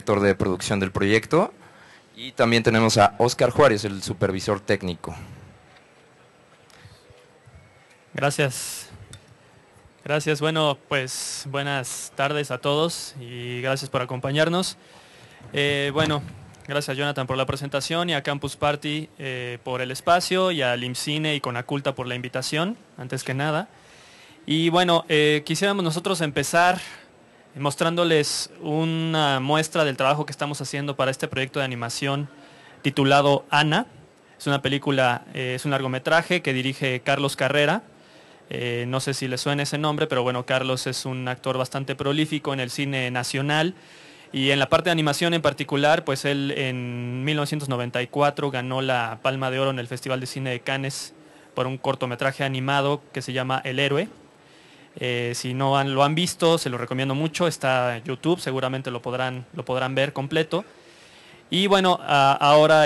director de producción del proyecto. Y también tenemos a Óscar Juárez, el supervisor técnico. Gracias. Gracias. Bueno, pues buenas tardes a todos y gracias por acompañarnos. Bueno, gracias Jonathan por la presentación y a Campus Party por el espacio y al IMCINE y Conaculta por la invitación, antes que nada. Y bueno, quisiéramos nosotros empezar mostrándoles una muestra del trabajo que estamos haciendo para este proyecto de animación titulado Ana. Es una película, es un largometraje que dirige Carlos Carrera. No sé si le suena ese nombre, pero bueno, Carlos es un actor bastante prolífico en el cine nacional y en la parte de animación en particular, pues él en 1994 ganó la Palma de Oro en el Festival de Cine de Cannes por un cortometraje animado que se llama El Héroe. Si no lo han visto, se lo recomiendo mucho, está en YouTube, seguramente lo podrán ver completo. Y bueno, ahora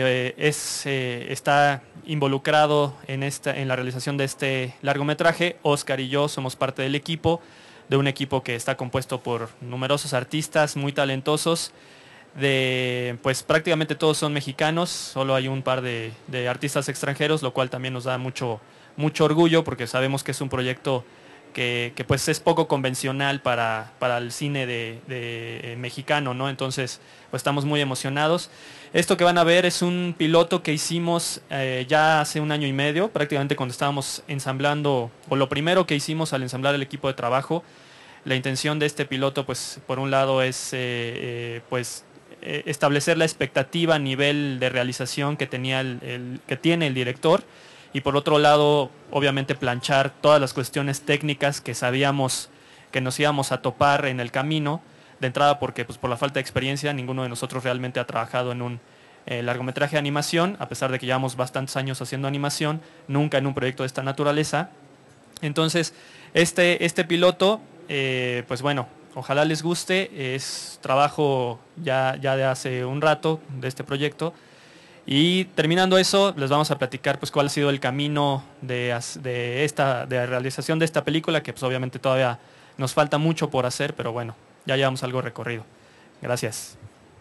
está involucrado en la realización de este largometraje. Óscar y yo somos parte del equipo, de un equipo que está compuesto por numerosos artistas muy talentosos. Pues prácticamente todos son mexicanos, solo hay un par de artistas extranjeros, lo cual también nos da mucho orgullo porque sabemos que es un proyecto que pues es poco convencional para el cine de mexicano, ¿no? Entonces, pues estamos muy emocionados. Esto que van a ver es un piloto que hicimos ya hace 1 año y medio, prácticamente cuando estábamos ensamblando, o lo primero que hicimos al ensamblar el equipo de trabajo. La intención de este piloto, pues, por un lado es establecer la expectativa a nivel de realización que que tiene el director, y por otro lado, obviamente planchar todas las cuestiones técnicas que sabíamos que nos íbamos a topar en el camino, de entrada porque pues por la falta de experiencia ninguno de nosotros realmente ha trabajado en un largometraje de animación, a pesar de que llevamos bastantes años haciendo animación, nunca en un proyecto de esta naturaleza. Entonces, este piloto, pues bueno, ojalá les guste, es trabajo ya de hace un rato de este proyecto. Y terminando eso, les vamos a platicar pues cuál ha sido el camino de realización de esta película, que pues obviamente todavía nos falta mucho por hacer, pero bueno, ya llevamos algo recorrido. Gracias.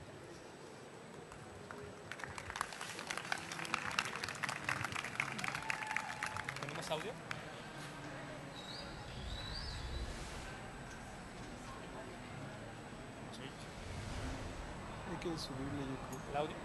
¿Tenemos audio? Hay que subirle, yo creo. ¿El audio?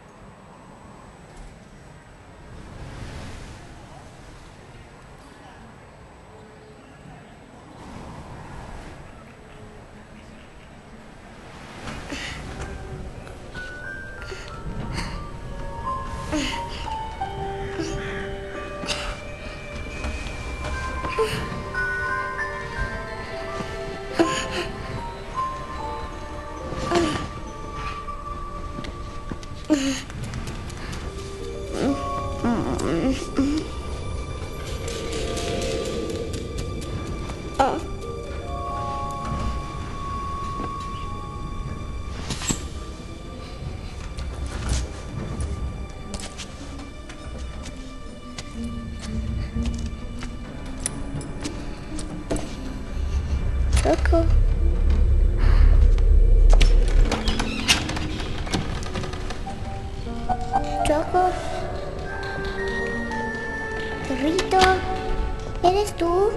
Choco. Choco. Perrito, ¿eres tú?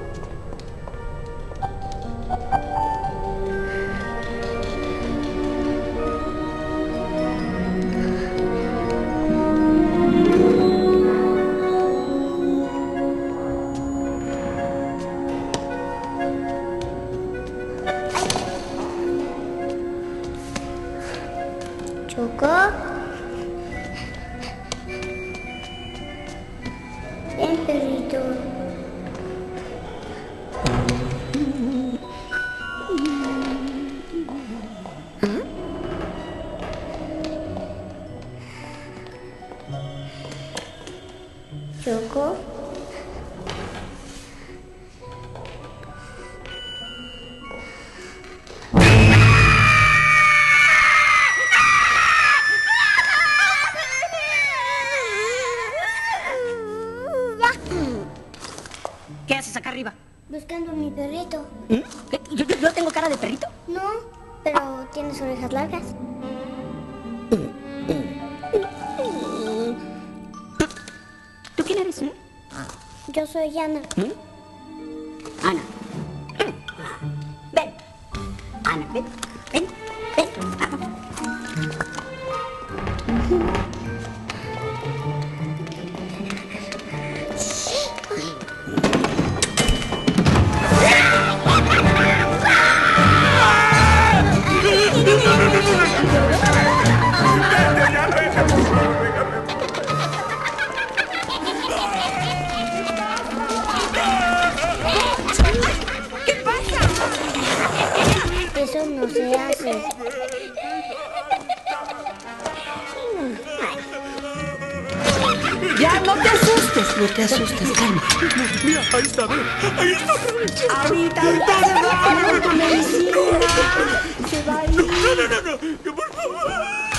Choco. Ven, perrito. Choco. ¿Qué haces acá arriba? Buscando a mi perrito. ¿Qué? ¿Yo tengo cara de perrito? No, pero tienes orejas largas. ¿Tú quién eres? Yo soy Ana. Ana. Ven. Ana, ven. Ven. Ven. Eso no se hace. Ya, no te asustes. No te asustes, calma. Mira, ahí está, ve. Ahí está. Ahorita se va a la medicina. Se va a ir. No, por favor.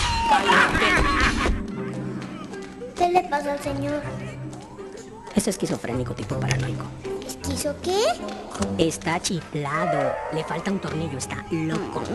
¿Qué le pasa al señor? Es esquizofrénico tipo paranoico. ¿Esquizo qué? Está chiflado. Le falta un tornillo. Está loco.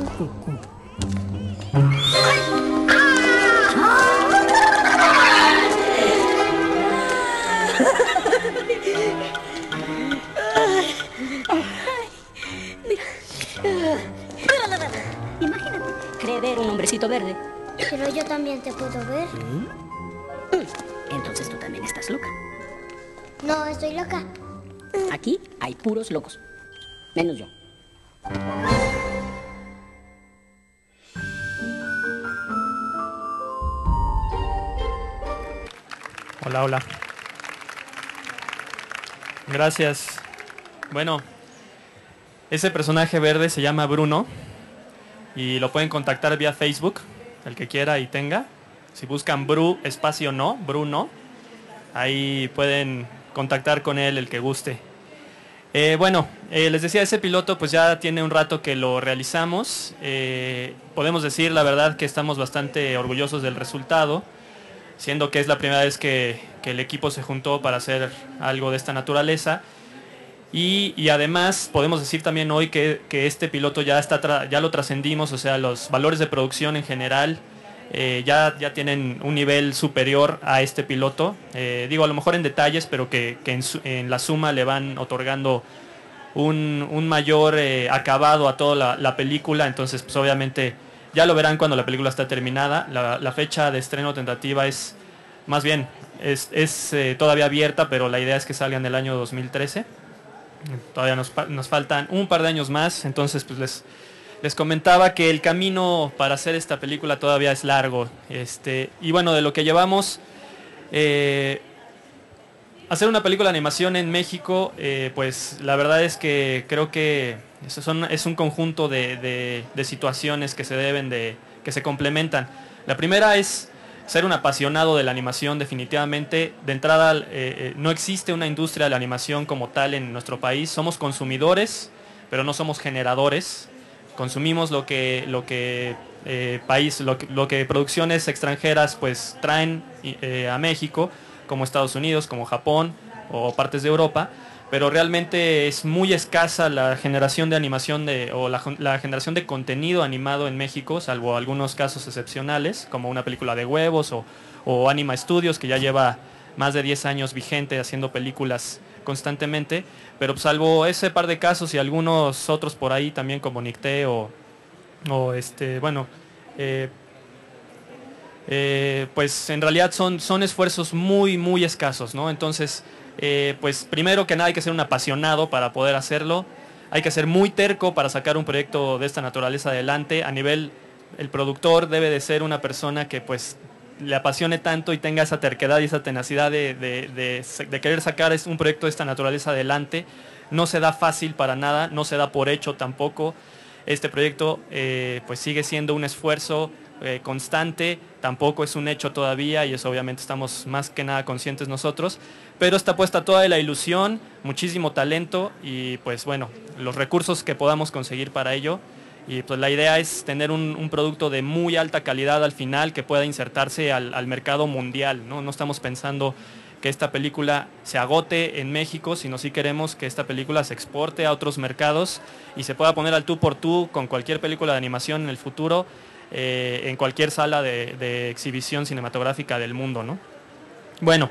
Imagínate. Cree ver un hombrecito verde. Pero yo también te puedo ver. Entonces tú también estás loca. No, estoy loca. Aquí hay puros locos. Menos yo. Hola, hola. Gracias. Bueno, ese personaje verde se llama Bruno y lo pueden contactar vía Facebook, el que quiera y tenga. Si buscan espacio no, Bruno, ahí pueden contactar con él el que guste. Les decía, ese piloto pues ya tiene un rato que lo realizamos. Podemos decir la verdad que estamos bastante orgullosos del resultado, siendo que es la primera vez que el equipo se juntó para hacer algo de esta naturaleza. Y además podemos decir también hoy que este piloto ya lo trascendimos, o sea, los valores de producción en general ya tienen un nivel superior a este piloto. Digo, a lo mejor en detalles, pero que en la suma le van otorgando un mayor acabado a toda la película. Entonces, pues obviamente ya lo verán cuando la película está terminada. La fecha de estreno tentativa es, más bien, es todavía abierta, pero la idea es que salga en el año 2013. Todavía nos faltan un par de años más, entonces pues les comentaba que el camino para hacer esta película todavía es largo. Y bueno, de lo que llevamos, hacer una película de animación en México, pues la verdad es que creo que es un conjunto de situaciones que que se complementan. La primera es ser un apasionado de la animación. Definitivamente. De entrada, no existe una industria de la animación como tal en nuestro país. Somos consumidores, pero no somos generadores. Consumimos lo que producciones extranjeras pues traen a México, como Estados Unidos, como Japón o partes de Europa, pero realmente es muy escasa la generación de animación la generación de contenido animado en México, salvo algunos casos excepcionales, como una película de huevos o Anima Studios, que ya lleva más de 10 años vigente haciendo películas constantemente, pero salvo ese par de casos y algunos otros por ahí también, como Nicté pues en realidad son esfuerzos muy muy escasos, ¿no? Entonces, pues primero que nada hay que ser un apasionado para poder hacerlo. Hay que ser muy terco para sacar un proyecto de esta naturaleza adelante. El productor debe de ser una persona que pues le apasione tanto y tenga esa terquedad y esa tenacidad de querer sacar un proyecto de esta naturaleza adelante. No se da fácil para nada, no se da por hecho tampoco. Este proyecto pues sigue siendo un esfuerzo constante, tampoco es un hecho todavía, y eso obviamente estamos más que nada conscientes nosotros, pero está puesta toda la ilusión, muchísimo talento y pues bueno, los recursos que podamos conseguir para ello. Y pues la idea es tener un producto de muy alta calidad al final que pueda insertarse al mercado mundial, ¿no? No estamos pensando que esta película se agote en México, sino sí queremos que esta película se exporte a otros mercados y se pueda poner al tú por tú con cualquier película de animación en el futuro. en cualquier sala de exhibición cinematográfica del mundo, ¿no? Bueno,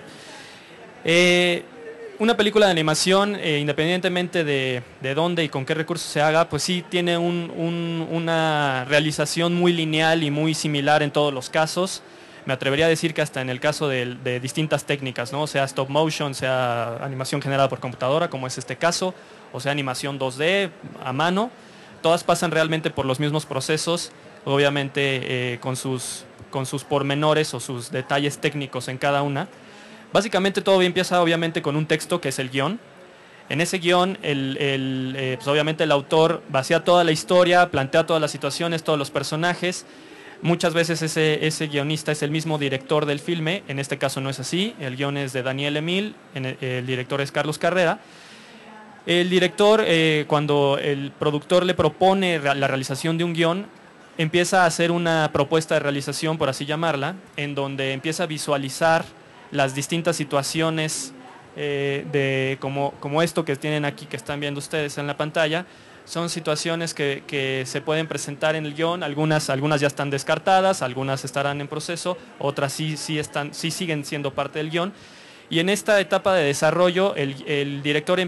una película de animación, independientemente de dónde y con qué recursos se haga, pues sí tiene una realización muy lineal y muy similar en todos los casos. Me atrevería a decir que hasta en el caso de distintas técnicas, ¿no? Sea stop motion, sea animación generada por computadora, como es este caso, o sea animación 2D a mano, todas pasan realmente por los mismos procesos, obviamente con sus pormenores o sus detalles técnicos en cada una. Básicamente todo empieza obviamente con un texto que es el guión. En ese guión, pues obviamente el autor vacía toda la historia, plantea todas las situaciones, todos los personajes. Muchas veces ese guionista es el mismo director del filme, en este caso no es así, el guión es de Daniel Emil, el director es Carlos Carrera. El director, cuando el productor le propone la realización de un guión, empieza a hacer una propuesta de realización, por así llamarla, en donde empieza a visualizar las distintas situaciones como esto que tienen aquí, que están viendo ustedes en la pantalla. Son situaciones que se pueden presentar en el guión, algunas ya están descartadas, algunas estarán en proceso, otras sí siguen siendo parte del guión. Y en esta etapa de desarrollo el director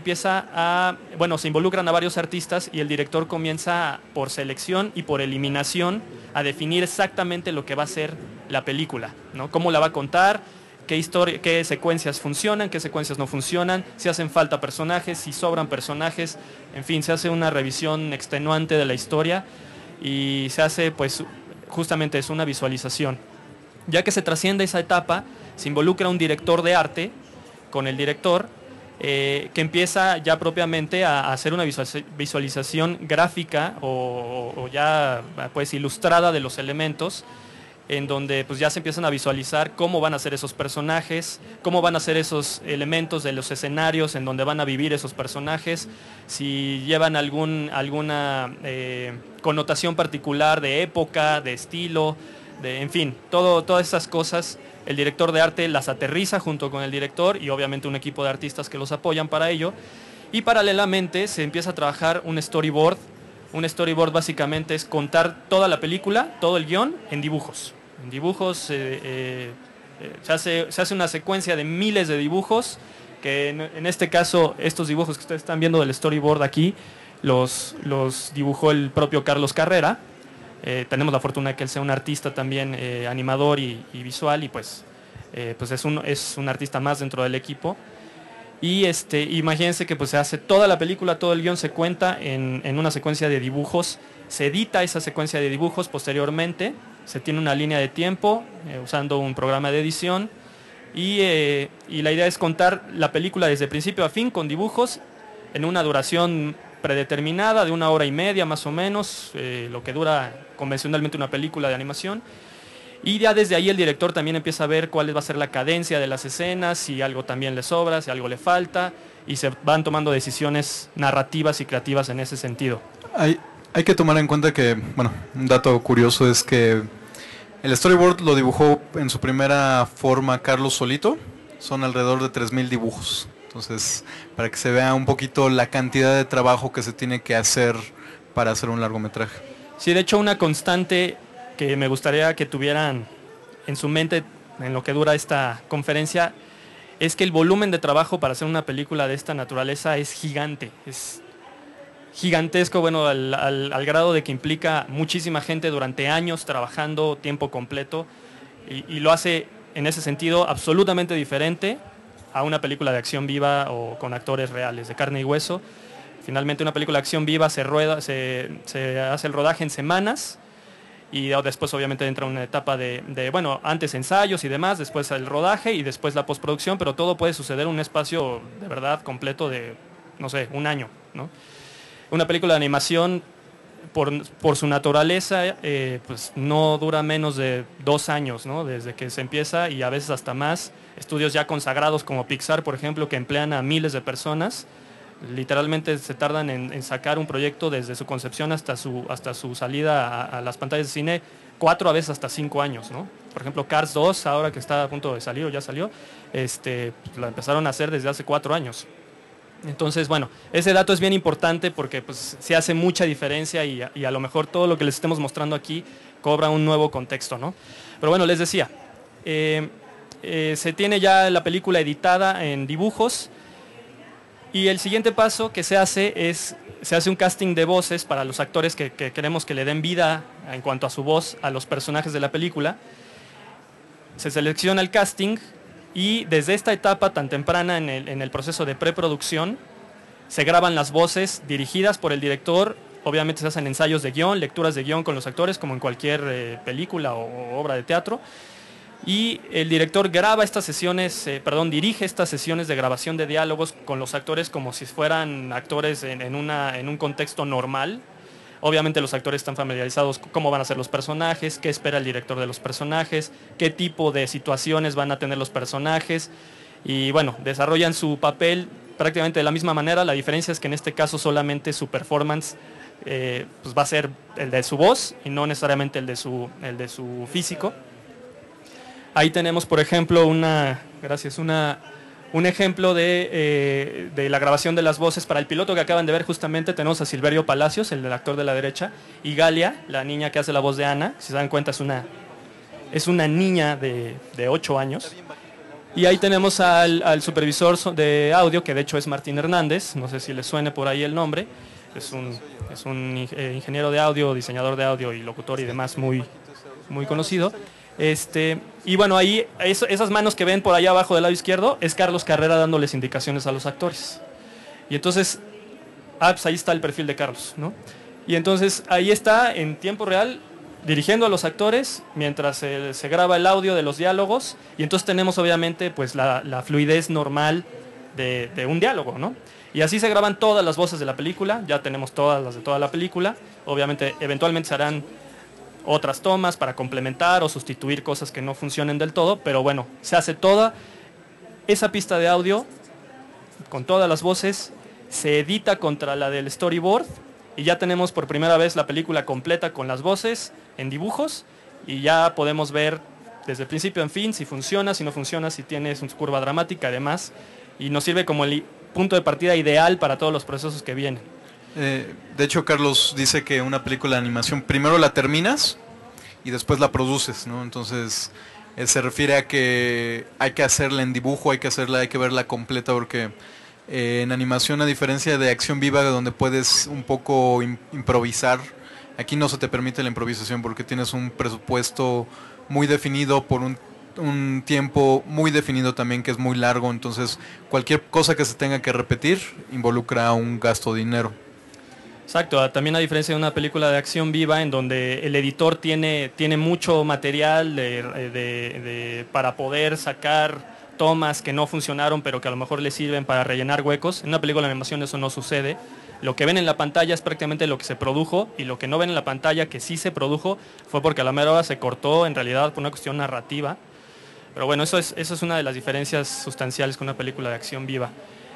se involucran a varios artistas y el director comienza por selección y por eliminación a definir exactamente lo que va a ser la película, ¿no? Cómo la va a contar, qué secuencias funcionan, qué secuencias no funcionan, si hacen falta personajes, si sobran personajes, en fin, se hace una revisión extenuante de la historia y se hace pues justamente es una visualización. Ya que se trasciende esa etapa, se involucra un director de arte con el director que empieza ya propiamente a hacer una visualización gráfica o ya pues ilustrada de los elementos, en donde pues ya se empiezan a visualizar cómo van a ser esos personajes, cómo van a ser esos elementos de los escenarios en donde van a vivir esos personajes, si llevan alguna connotación particular de época, de estilo, en fin, todas esas cosas. El director de arte las aterriza junto con el director y obviamente un equipo de artistas que los apoyan para ello. Y paralelamente se empieza a trabajar un storyboard. Un storyboard básicamente es contar toda la película, todo el guión, en dibujos. En dibujos se hace una secuencia de miles de dibujos, que en este caso estos dibujos que ustedes están viendo del storyboard aquí, los dibujó el propio Carlos Carrera. Tenemos la fortuna de que él sea un artista también, animador y visual, y pues es un artista más dentro del equipo. Y imagínense que pues se hace toda la película, todo el guión se cuenta en una secuencia de dibujos, se edita esa secuencia de dibujos posteriormente, se tiene una línea de tiempo usando un programa de edición y la idea es contar la película desde principio a fin con dibujos en una duración predeterminada de 1 hora y media más o menos, lo que dura convencionalmente una película de animación. Y ya desde ahí el director también empieza a ver cuál va a ser la cadencia de las escenas, si algo también le sobra, si algo le falta, y se van tomando decisiones narrativas y creativas en ese sentido. Hay que tomar en cuenta que, bueno, un dato curioso es que el storyboard lo dibujó en su primera forma Carlos solito, son alrededor de 3000 dibujos. Entonces, para que se vea un poquito la cantidad de trabajo que se tiene que hacer para hacer un largometraje. Sí, de hecho una constante que me gustaría que tuvieran en su mente en lo que dura esta conferencia es que el volumen de trabajo para hacer una película de esta naturaleza es gigante, es gigantesco, bueno, al grado de que implica muchísima gente durante años trabajando tiempo completo y lo hace en ese sentido absolutamente diferente a una película de acción viva o con actores reales, de carne y hueso. Finalmente una película de acción viva se hace el rodaje en semanas y después obviamente entra una etapa bueno, antes ensayos y demás, después el rodaje y después la postproducción, pero todo puede suceder en un espacio de verdad completo de, no sé, 1 año, ¿no? Una película de animación, por su naturaleza, pues no dura menos de 2 años, ¿no? Desde que se empieza y a veces hasta más. Estudios ya consagrados como Pixar, por ejemplo, que emplean a miles de personas, literalmente se tardan en sacar un proyecto desde su concepción hasta su salida a las pantallas de cine 4 a veces hasta 5 años, ¿no? Por ejemplo, Cars 2, ahora que está a punto de salir o ya salió, la empezaron a hacer desde hace 4 años. Entonces, bueno, ese dato es bien importante porque pues, se hace mucha diferencia y a lo mejor todo lo que les estemos mostrando aquí cobra un nuevo contexto, ¿no? Pero bueno, les decía, se tiene ya la película editada en dibujos y el siguiente paso que se hace es, se hace un casting de voces para los actores que queremos que le den vida en cuanto a su voz a los personajes de la película. Se selecciona el casting y desde esta etapa tan temprana en el proceso de preproducción se graban las voces dirigidas por el director. Obviamente se hacen ensayos de guión, lecturas de guión con los actores como en cualquier película o obra de teatro. Y el director graba estas sesiones, dirige estas sesiones de grabación de diálogos con los actores como si fueran actores en un contexto normal. Obviamente los actores están familiarizados con cómo van a ser los personajes, qué espera el director de los personajes, qué tipo de situaciones van a tener los personajes. Y bueno, desarrollan su papel prácticamente de la misma manera. La diferencia es que en este caso solamente su performance pues va a ser el de su voz y no necesariamente el de su físico. Ahí tenemos, por ejemplo, un ejemplo de la grabación de las voces para el piloto que acaban de ver. Justamente tenemos a Silverio Palacios, el del actor de la derecha, y Galia, la niña que hace la voz de Ana. Si se dan cuenta, es una niña de 8 años. Y ahí tenemos al supervisor de audio, que de hecho es Martín Hernández, no sé si les suene por ahí el nombre. Es un ingeniero de audio, diseñador de audio y locutor y demás muy conocido. Y bueno, ahí esas manos que ven por allá abajo del lado izquierdo es Carlos Carrera dándoles indicaciones a los actores. Y entonces, pues ahí está el perfil de Carlos, ¿no? Y entonces ahí está en tiempo real dirigiendo a los actores mientras se graba el audio de los diálogos. Y entonces tenemos obviamente pues la fluidez normal de un diálogo, ¿no? Y así se graban todas las voces de la película. Ya tenemos todas las de toda la película. Obviamente, eventualmente se harán otras tomas para complementar o sustituir cosas que no funcionen del todo, pero bueno, se hace toda esa pista de audio con todas las voces, se edita contra la del storyboard y ya tenemos por primera vez la película completa con las voces en dibujos y ya podemos ver desde el principio en fin si funciona, si no funciona, si tiene su curva dramática además, y nos sirve como el punto de partida ideal para todos los procesos que vienen. De hecho, Carlos dice que una película de animación primero la terminas y después la produces, ¿no? Entonces, él se refiere a que hay que hacerla en dibujo, hay que verla completa, porque en animación, a diferencia de acción viva, donde puedes un poco improvisar, aquí no se te permite la improvisación porque tienes un presupuesto muy definido por un tiempo muy definido también, que es muy largo. Entonces, cualquier cosa que se tenga que repetir involucra un gasto de dinero. Exacto, también a diferencia de una película de acción viva en donde el editor tiene mucho material para poder sacar tomas que no funcionaron pero que a lo mejor le sirven para rellenar huecos. En una película de animación eso no sucede. Lo que ven en la pantalla es prácticamente lo que se produjo, y lo que no ven en la pantalla que sí se produjo fue porque a la mera hora se cortó en realidad por una cuestión narrativa. Pero bueno, eso es una de las diferencias sustanciales con una película de acción viva.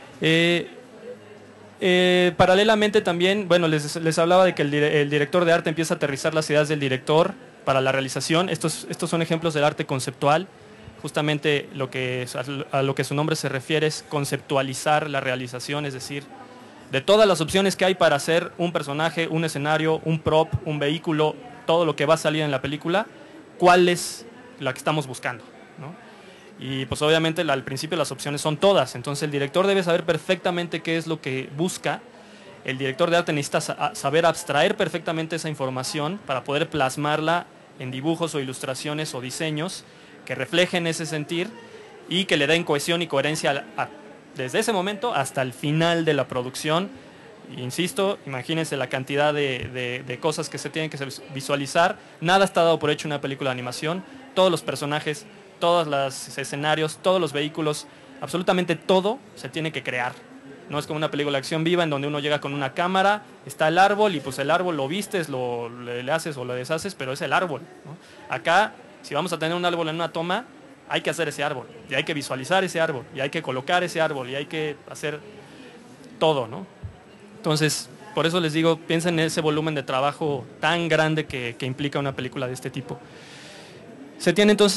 Paralelamente también, bueno, les hablaba de que el director de arte empieza a aterrizar las ideas del director para la realización. Estos son ejemplos del arte conceptual. Justamente a lo que su nombre se refiere es conceptualizar la realización, es decir, de todas las opciones que hay para hacer un personaje, un escenario, un prop, un vehículo, todo lo que va a salir en la película, ¿cuál es la que estamos buscando, ¿no? Y pues obviamente al principio las opciones son todas, entonces el director debe saber perfectamente qué es lo que busca. El director de arte necesita saber abstraer perfectamente esa información para poder plasmarla en dibujos o ilustraciones o diseños que reflejen ese sentir y que le den cohesión y coherencia desde ese momento hasta el final de la producción. Insisto, imagínense la cantidad de cosas que se tienen que visualizar. Nada está dado por hecho en una película de animación. Todos los personajes, todos los escenarios, todos los vehículos, absolutamente todo se tiene que crear. No es como una película de acción viva en donde uno llega con una cámara, está el árbol y pues el árbol lo vistes, le haces o lo deshaces, pero es el árbol, ¿no? Acá, si vamos a tener un árbol en una toma, hay que hacer ese árbol, y hay que visualizar ese árbol, y hay que colocar ese árbol, y hay que hacer todo, ¿no? Entonces, por eso les digo, piensen en ese volumen de trabajo tan grande que implica una película de este tipo. Se tiene entonces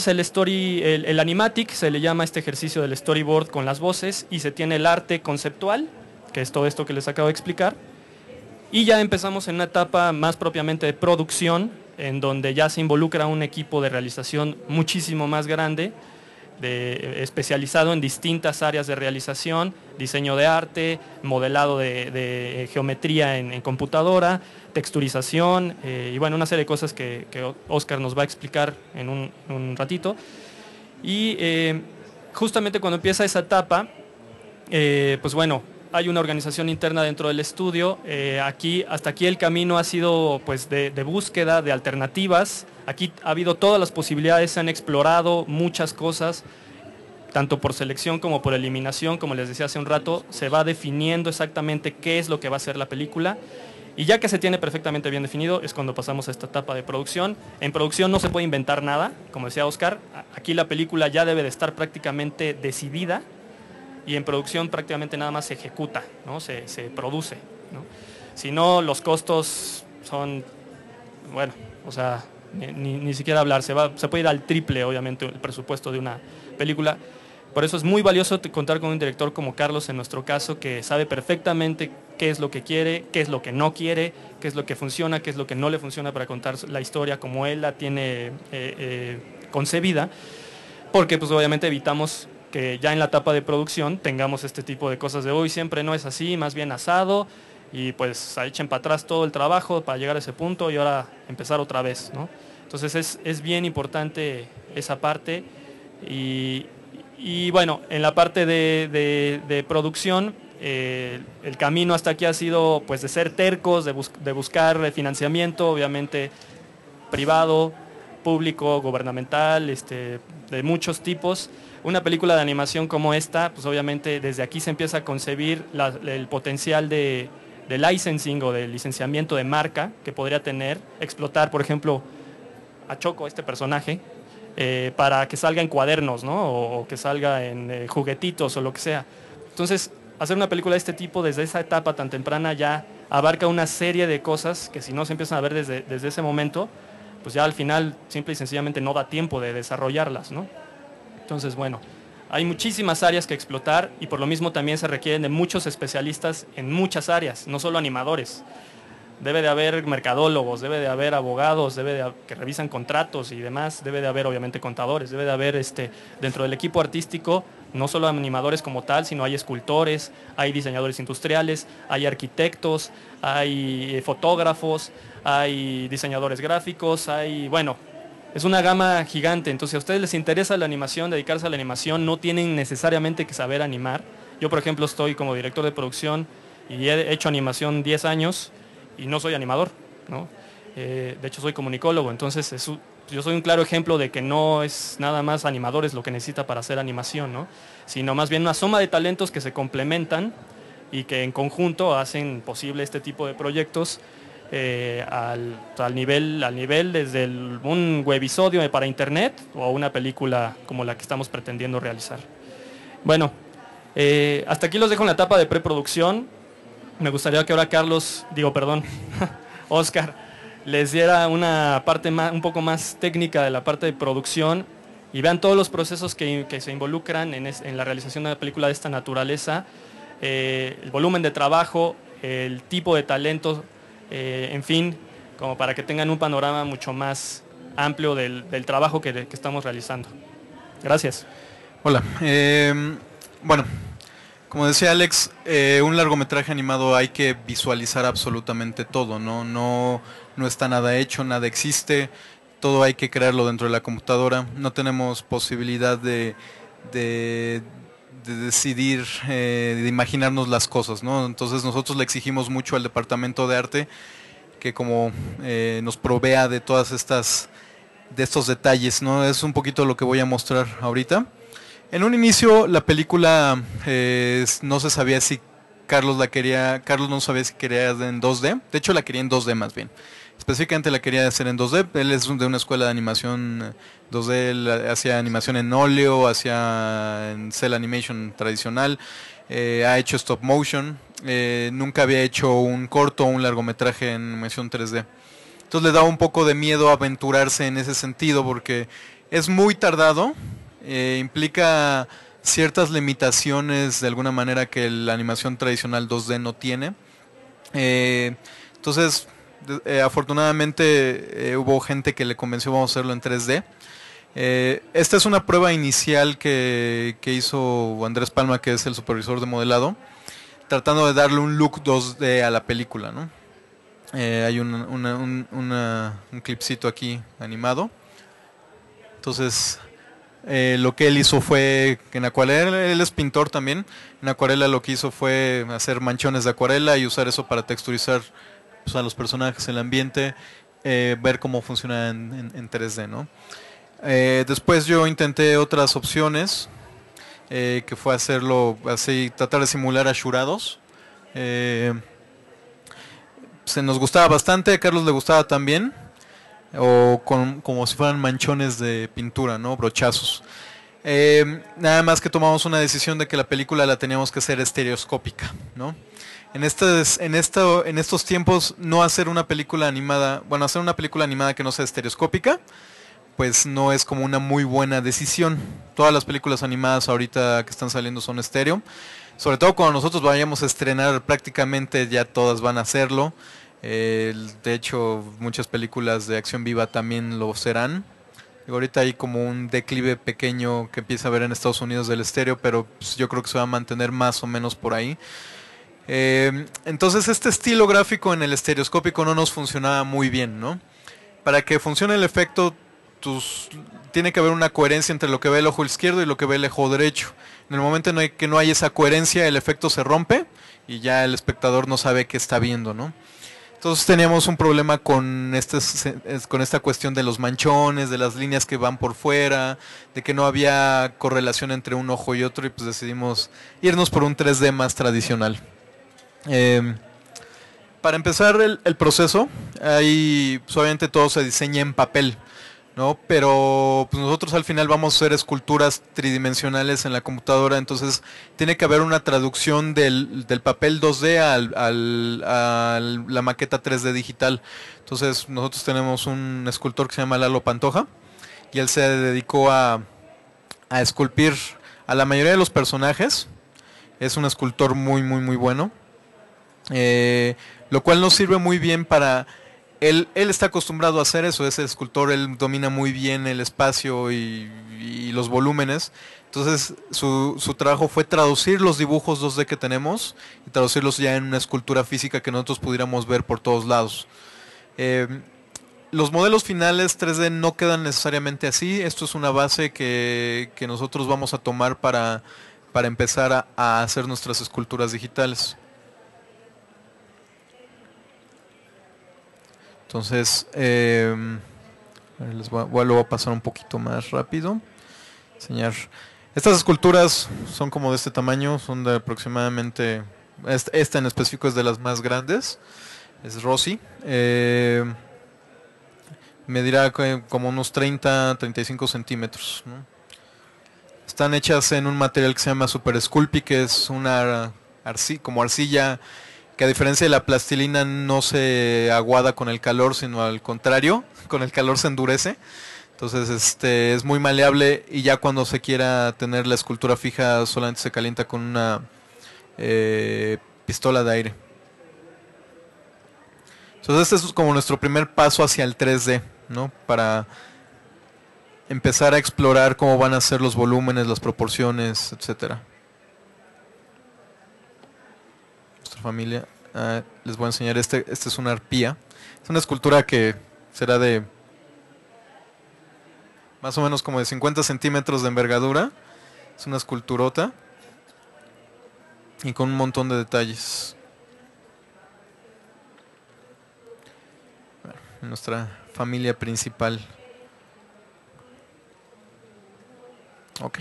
el animatic, se le llama este ejercicio del storyboard con las voces, y se tiene el arte conceptual, que es todo esto que les acabo de explicar. Y ya empezamos en una etapa más propiamente de producción, en donde ya se involucra un equipo de realización muchísimo más grande, especializado en distintas áreas de realización, diseño de arte, modelado de geometría en computadora, texturización y bueno, una serie de cosas que Oscar nos va a explicar en un ratito. Y justamente cuando empieza esa etapa, pues bueno, hay una organización interna dentro del estudio. Hasta aquí el camino ha sido pues de búsqueda de alternativas. Aquí ha habido todas las posibilidades, se han explorado muchas cosas, tanto por selección como por eliminación. Como les decía hace un rato, se va definiendo exactamente qué es lo que va a ser la película. Y ya que se tiene perfectamente bien definido, es cuando pasamos a esta etapa de producción. En producción no se puede inventar nada, como decía Oscar. Aquí la película ya debe de estar prácticamente decidida, y en producción prácticamente nada más se ejecuta, ¿no? se produce, ¿no? Si no, los costos son, bueno, o sea, ni siquiera hablar, se puede ir al triple, obviamente, el presupuesto de una película. Por eso es muy valioso contar con un director como Carlos, en nuestro caso, que sabe perfectamente qué es lo que quiere, qué es lo que no quiere, qué es lo que funciona, qué es lo que no le funciona para contar la historia como él la tiene concebida, porque pues obviamente evitamos que ya en la etapa de producción tengamos este tipo de cosas de hoy siempre no es así, más bien asado, y pues echen para atrás todo el trabajo para llegar a ese punto y ahora empezar otra vez, ¿no? Entonces es bien importante esa parte. Y bueno, en la parte de producción, el camino hasta aquí ha sido pues de ser tercos, de buscar financiamiento, obviamente privado, público, gubernamental, de muchos tipos. Una película de animación como esta, pues obviamente desde aquí se empieza a concebir el potencial de licensing o de licenciamiento de marca que podría tener, explotar, por ejemplo, a Choco, este personaje, para que salga en cuadernos, ¿no? O que salga en juguetitos o lo que sea. Entonces, hacer una película de este tipo desde esa etapa tan temprana ya abarca una serie de cosas que si no se empiezan a ver desde ese momento, pues ya al final simple y sencillamente no da tiempo de desarrollarlas, ¿no? Entonces, bueno, hay muchísimas áreas que explotar y por lo mismo también se requieren de muchos especialistas en muchas áreas, no solo animadores. Debe de haber mercadólogos, debe de haber abogados, que revisan contratos y demás, debe de haber obviamente contadores, debe de haber dentro del equipo artístico no solo animadores como tal, sino hay escultores, hay diseñadores industriales, hay arquitectos, hay fotógrafos, hay diseñadores gráficos, bueno, es una gama gigante. Entonces, si a ustedes les interesa la animación, dedicarse a la animación, no tienen necesariamente que saber animar. Yo, por ejemplo, estoy como director de producción y he hecho animación 10 años y no soy animador, ¿no? De hecho, soy comunicólogo, entonces yo soy un claro ejemplo de que no es nada más animadores lo que necesita para hacer animación, ¿no? Sino más bien una suma de talentos que se complementan y que en conjunto hacen posible este tipo de proyectos al nivel desde un webisodio para internet o una película como la que estamos pretendiendo realizar. Bueno, hasta aquí los dejo en la etapa de preproducción. Me gustaría que ahora Oscar les diera una parte un poco más técnica de la parte de producción y vean todos los procesos que se involucran en la realización de una película de esta naturaleza, el volumen de trabajo, el tipo de talento, en fin, como para que tengan un panorama mucho más amplio del trabajo que estamos realizando. Gracias. Hola. Bueno, como decía Alex, un largometraje animado hay que visualizar absolutamente todo, no está nada hecho, nada existe, todo hay que crearlo dentro de la computadora. No tenemos posibilidad de decidir, de imaginarnos las cosas, ¿no? Entonces nosotros le exigimos mucho al departamento de arte que como nos provea de todas estos detalles, ¿no? Es un poquito lo que voy a mostrar ahorita. En un inicio la película no se sabía si Carlos no sabía si quería en 2D, de hecho la quería en 2D más bien. Específicamente la quería hacer en 2D, él es de una escuela de animación 2D, él hacía animación en óleo, hacía en cel animation tradicional, ha hecho stop motion, nunca había hecho un corto o un largometraje en animación 3D. Entonces le daba un poco de miedo aventurarse en ese sentido porque es muy tardado, implica ciertas limitaciones de alguna manera que la animación tradicional 2D no tiene. Entonces, afortunadamente hubo gente que le convenció vamos a hacerlo en 3D. Esta es una prueba inicial que hizo Andrés Palma, que es el supervisor de modelado, tratando de darle un look 2D a la película, ¿no? Hay un clipcito aquí animado. Entonces, lo que él hizo fue, en acuarela, él es pintor también, en acuarela lo que hizo fue hacer manchones de acuarela y usar eso para texturizar, pues, a los personajes, el ambiente, ver cómo funciona en 3D, ¿no? Después yo intenté otras opciones, que fue hacerlo así, tratar de simular ashurados. Se nos gustaba bastante, a Carlos le gustaba también, o como si fueran manchones de pintura, ¿no? Brochazos. Nada más que tomamos una decisión de que la película la teníamos que hacer estereoscópica, ¿no? En estos tiempos no hacer una película animada, bueno, hacer una película animada que no sea estereoscópica, pues no es como una muy buena decisión. Todas las películas animadas ahorita que están saliendo son estéreo. Sobre todo cuando nosotros vayamos a estrenar, prácticamente ya todas van a hacerlo. De hecho, muchas películas de acción viva también lo serán. Y ahorita hay como un declive pequeño que empieza a ver en Estados Unidos del estéreo, pero pues, yo creo que se va a mantener más o menos por ahí. Entonces este estilo gráfico en el estereoscópico no nos funcionaba muy bien, ¿no? Para que funcione el efecto, tiene que haber una coherencia entre lo que ve el ojo izquierdo y lo que ve el ojo derecho. En el momento en el que no hay esa coherencia, el efecto se rompe y ya el espectador no sabe qué está viendo, ¿no? Entonces teníamos un problema con esta cuestión de los manchones, de las líneas que van por fuera, de que no había correlación entre un ojo y otro, y pues decidimos irnos por un 3D más tradicional. Para empezar el proceso, ahí pues, obviamente todo se diseña en papel, ¿no? Pero pues nosotros al final vamos a hacer esculturas tridimensionales en la computadora, entonces tiene que haber una traducción del papel 2D a la maqueta 3D digital. Entonces nosotros tenemos un escultor que se llama Lalo Pantoja y él se dedicó a esculpir a la mayoría de los personajes. Es un escultor muy bueno, lo cual nos sirve muy bien para... Él está acostumbrado a hacer eso, ese escultor, él domina muy bien el espacio y los volúmenes. Entonces su trabajo fue traducir los dibujos 2D que tenemos y traducirlos ya en una escultura física que nosotros pudiéramos ver por todos lados. Los modelos finales 3D no quedan necesariamente así. Esto es una base que nosotros vamos a tomar para empezar a hacer nuestras esculturas digitales. Entonces, lo voy a pasar un poquito más rápido. Enseñar. Estas esculturas son como de este tamaño, son de aproximadamente, esta en específico es de las más grandes, es Rossi. Medirá como unos 30-35 centímetros, ¿no? Están hechas en un material que se llama Super Sculpey, que es una como arcilla, que a diferencia de la plastilina no se aguada con el calor, sino al contrario, con el calor se endurece. Entonces es muy maleable y ya cuando se quiera tener la escultura fija solamente se calienta con una pistola de aire. Entonces este es como nuestro primer paso hacia el 3D, ¿no? Para empezar a explorar cómo van a ser los volúmenes, las proporciones, etcétera. Familia, les voy a enseñar este es una arpía, es una escultura que será de más o menos como de 50 centímetros de envergadura, es una esculturota y con un montón de detalles. Bueno, nuestra familia principal. Ok.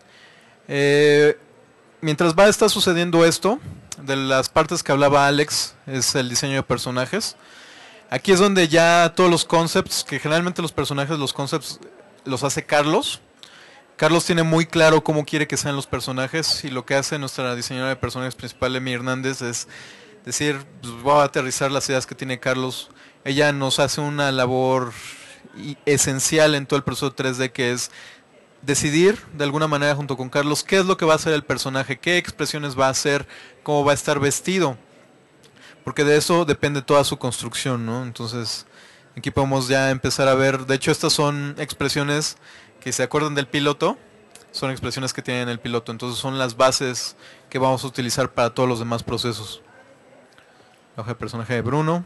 Mientras está sucediendo esto, de las partes que hablaba Alex, es el diseño de personajes. Aquí es donde ya todos los concepts, que generalmente los personajes, los concepts los hace Carlos. Carlos tiene muy claro cómo quiere que sean los personajes y lo que hace nuestra diseñadora de personajes principal, Emi Hernández, es decir, pues voy a aterrizar las ideas que tiene Carlos. Ella nos hace una labor esencial en todo el proceso 3D, que es decidir de alguna manera junto con Carlos qué es lo que va a hacer el personaje, qué expresiones va a hacer, cómo va a estar vestido, porque de eso depende toda su construcción, ¿no? Entonces aquí podemos ya empezar a ver, de hecho estas son expresiones que se acuerdan del piloto, son expresiones que tiene el piloto, entonces son las bases que vamos a utilizar para todos los demás procesos. La hoja de personaje de Bruno.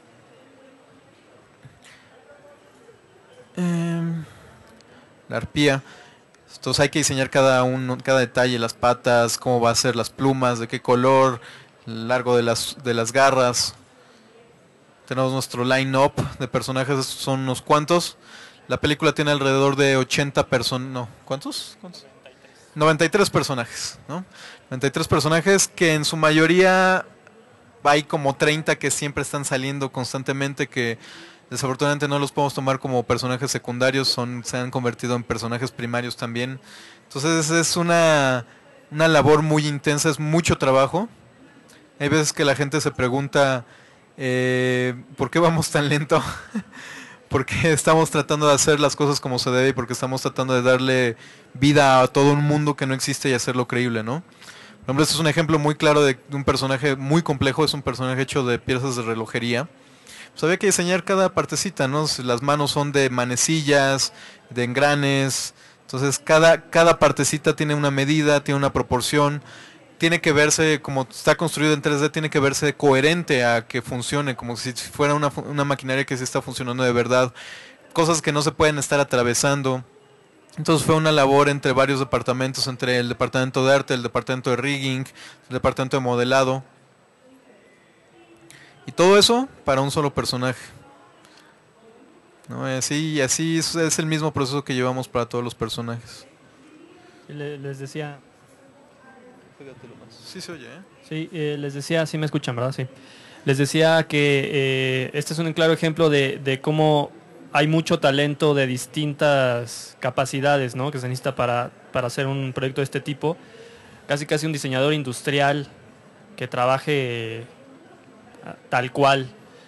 La arpía. Entonces hay que diseñar cada detalle, las patas, cómo va a ser las plumas, de qué color, el largo de las garras. Tenemos nuestro line-up de personajes, son unos cuantos. La película tiene alrededor de 80 personas, no, ¿cuántos? 93 personajes, ¿no? 93 personajes que en su mayoría hay como 30 que siempre están saliendo constantemente, que desafortunadamente no los podemos tomar como personajes secundarios, se han convertido en personajes primarios también. Entonces es una labor muy intensa, es mucho trabajo. Hay veces que la gente se pregunta ¿por qué vamos tan lento? Porque estamos tratando de hacer las cosas como se debe y porque estamos tratando de darle vida a todo un mundo que no existe y hacerlo creíble, ¿no? Por ejemplo, este es un ejemplo muy claro de un personaje muy complejo, es un personaje hecho de piezas de relojería. Pues había que diseñar cada partecita, ¿no? Las manos son de manecillas, de engranes, entonces cada partecita tiene una medida, tiene una proporción, tiene que verse, como está construido en 3D, tiene que verse coherente a que funcione, como si fuera una maquinaria que sí está funcionando de verdad, cosas que no se pueden estar atravesando. Entonces fue una labor entre varios departamentos, entre el departamento de arte, el departamento de rigging, el departamento de modelado. Y todo eso para un solo personaje. ¿No? Así es el mismo proceso que llevamos para todos los personajes. Les decía... Sí se oye, ¿eh? Sí, les decía, sí me escuchan, ¿verdad? Sí. Les decía que este es un claro ejemplo de cómo hay mucho talento de distintas capacidades, ¿no? Que se necesita para hacer un proyecto de este tipo. Casi un diseñador industrial que trabaje tal cual.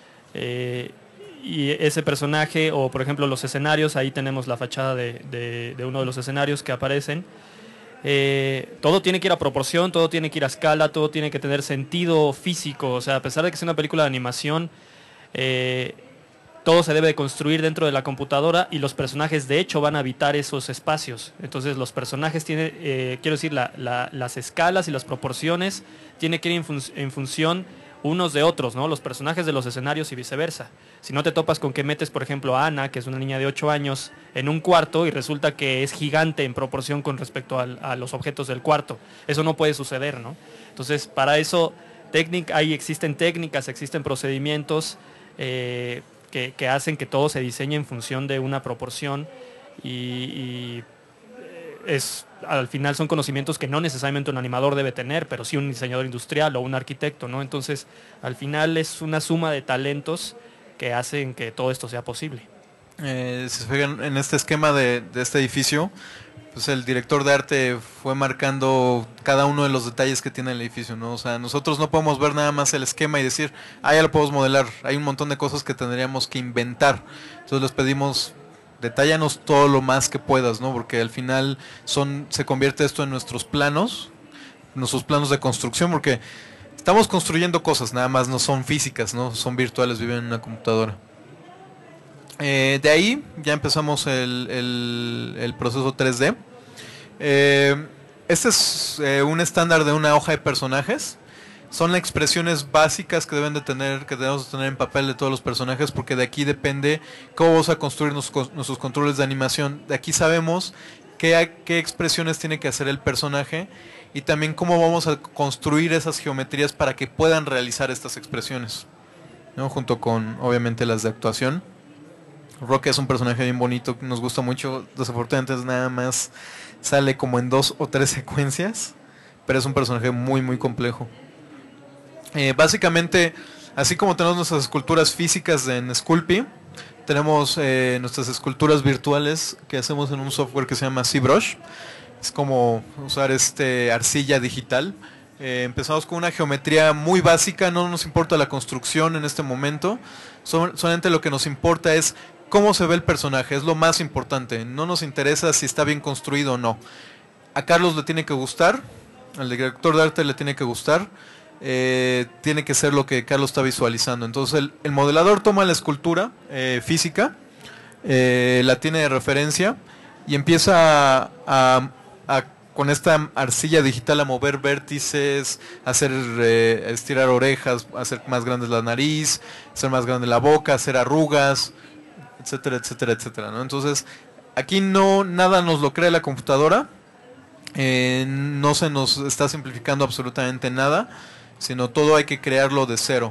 Y ese personaje, o por ejemplo los escenarios, ahí tenemos la fachada de uno de los escenarios que aparecen. Todo tiene que ir a proporción, todo tiene que ir a escala, todo tiene que tener sentido físico. O sea, a pesar de que sea una película de animación, todo se debe de construir dentro de la computadora y los personajes de hecho van a habitar esos espacios. Entonces los personajes tienen, quiero decir, las escalas y las proporciones tienen que ir en función unos de otros, ¿no? Los personajes de los escenarios y viceversa. Si no te topas con que metes, por ejemplo, a Ana, que es una niña de 8 años, en un cuarto y resulta que es gigante en proporción con respecto a los objetos del cuarto. Eso no puede suceder, ¿no? Entonces, para eso ahí existen técnicas, existen procedimientos que hacen que todo se diseñe en función de una proporción y al final son conocimientos que no necesariamente un animador debe tener, pero sí un diseñador industrial o un arquitecto, ¿no? Entonces, al final es una suma de talentos que hacen que todo esto sea posible. Si se fijan en este esquema de este edificio, pues el director de arte fue marcando cada uno de los detalles que tiene el edificio, ¿no? O sea, nosotros no podemos ver nada más el esquema y decir, ya lo podemos modelar. Hay un montón de cosas que tendríamos que inventar. Entonces les pedimos, detállanos todo lo más que puedas, ¿no? Porque al final se convierte esto en nuestros planos de construcción, porque estamos construyendo cosas, nada más no son físicas, ¿no? Son virtuales, viven en una computadora. De ahí ya empezamos el proceso 3D. Este es un estándar de una hoja de personajes. Son expresiones básicas que debemos de tener en papel de todos los personajes, porque de aquí depende cómo vamos a construir nuestros controles de animación. De aquí sabemos qué expresiones tiene que hacer el personaje y también cómo vamos a construir esas geometrías para que puedan realizar estas expresiones, ¿no? Junto con, obviamente, las de actuación. Rocky es un personaje bien bonito, nos gusta mucho. Desafortunadamente nada más sale como en 2 o 3 secuencias, pero es un personaje muy muy complejo. Básicamente, así como tenemos nuestras esculturas físicas en Sculpey, tenemos nuestras esculturas virtuales que hacemos en un software que se llama ZBrush. Es como usar arcilla digital. Empezamos con una geometría muy básica, no nos importa la construcción en este momento, solamente lo que nos importa es cómo se ve el personaje, es lo más importante. No nos interesa si está bien construido o no. A Carlos le tiene que gustar, al director de arte le tiene que gustar, tiene que ser lo que Carlos está visualizando. Entonces el modelador toma la escultura física, la tiene de referencia y empieza con esta arcilla digital a mover vértices, hacer estirar orejas, hacer más grande la nariz, hacer más grande la boca, hacer arrugas, etcétera, etcétera, etcétera, ¿no? Entonces, aquí nada nos lo crea la computadora, no se nos está simplificando absolutamente nada, sino todo hay que crearlo de cero.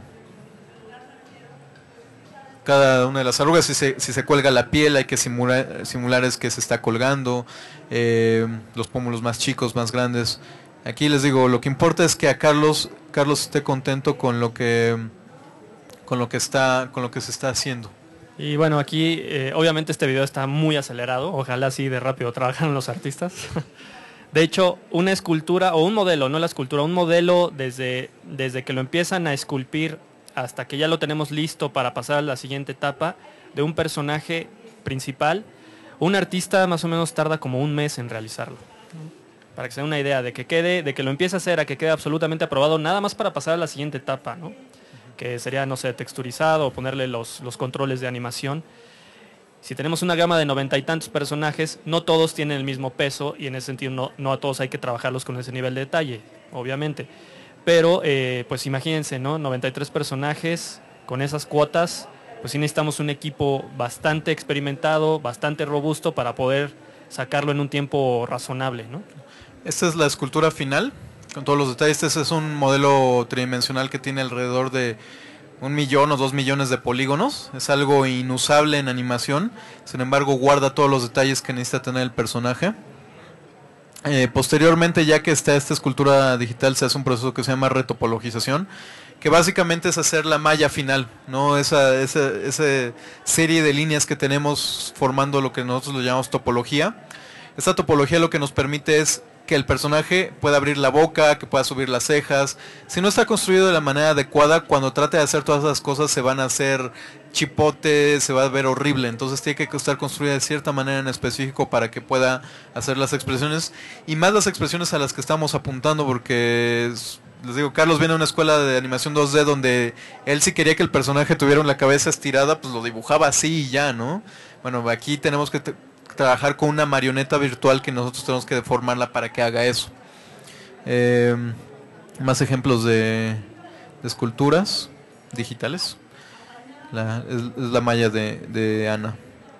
Cada una de las arrugas, si se cuelga la piel, hay que simular es que se está colgando, los pómulos más chicos, más grandes. Aquí les digo, lo que importa es que a Carlos esté contento con lo que se está haciendo. Y bueno, aquí obviamente este video está muy acelerado, ojalá así de rápido trabajaran los artistas. De hecho, una escultura o un modelo, no la escultura, un modelo desde que lo empiezan a esculpir hasta que ya lo tenemos listo para pasar a la siguiente etapa de un personaje principal, un artista más o menos tarda como un mes en realizarlo. Para que se den una idea de que lo empiece a hacer a que quede absolutamente aprobado, nada más para pasar a la siguiente etapa, ¿no? Que sería, no sé, texturizado o ponerle los controles de animación. Si tenemos una gama de 90 y tantos personajes, no todos tienen el mismo peso y en ese sentido no a todos hay que trabajarlos con ese nivel de detalle, obviamente. Pero, pues imagínense, ¿no? 93 personajes con esas cuotas, pues sí necesitamos un equipo bastante experimentado, bastante robusto para poder sacarlo en un tiempo razonable, ¿no? Esta es la escultura final, con todos los detalles. Este es un modelo tridimensional que tiene alrededor de 1 millón o 2 millones de polígonos. Es algo inusable en animación, sin embargo guarda todos los detalles que necesita tener el personaje. Posteriormente, ya que está esta escultura digital, se hace un proceso que se llama retopologización, que básicamente es hacer la malla final, ¿no? Esa serie de líneas que tenemos formando lo que nosotros lo llamamos topología. Esta topología lo que nos permite es que el personaje pueda abrir la boca, que pueda subir las cejas. Si no está construido de la manera adecuada, cuando trate de hacer todas esas cosas se van a hacer chipotes, se va a ver horrible. Entonces tiene que estar construida de cierta manera en específico para que pueda hacer las expresiones, y más las expresiones a las que estamos apuntando, porque les digo, Carlos viene de una escuela de animación 2D donde él, si quería que el personaje tuviera la cabeza estirada, pues lo dibujaba así y ya, ¿no? Bueno, aquí tenemos que trabajar con una marioneta virtual que nosotros tenemos que deformarla para que haga eso. Más ejemplos de esculturas digitales. Es la malla de Ana.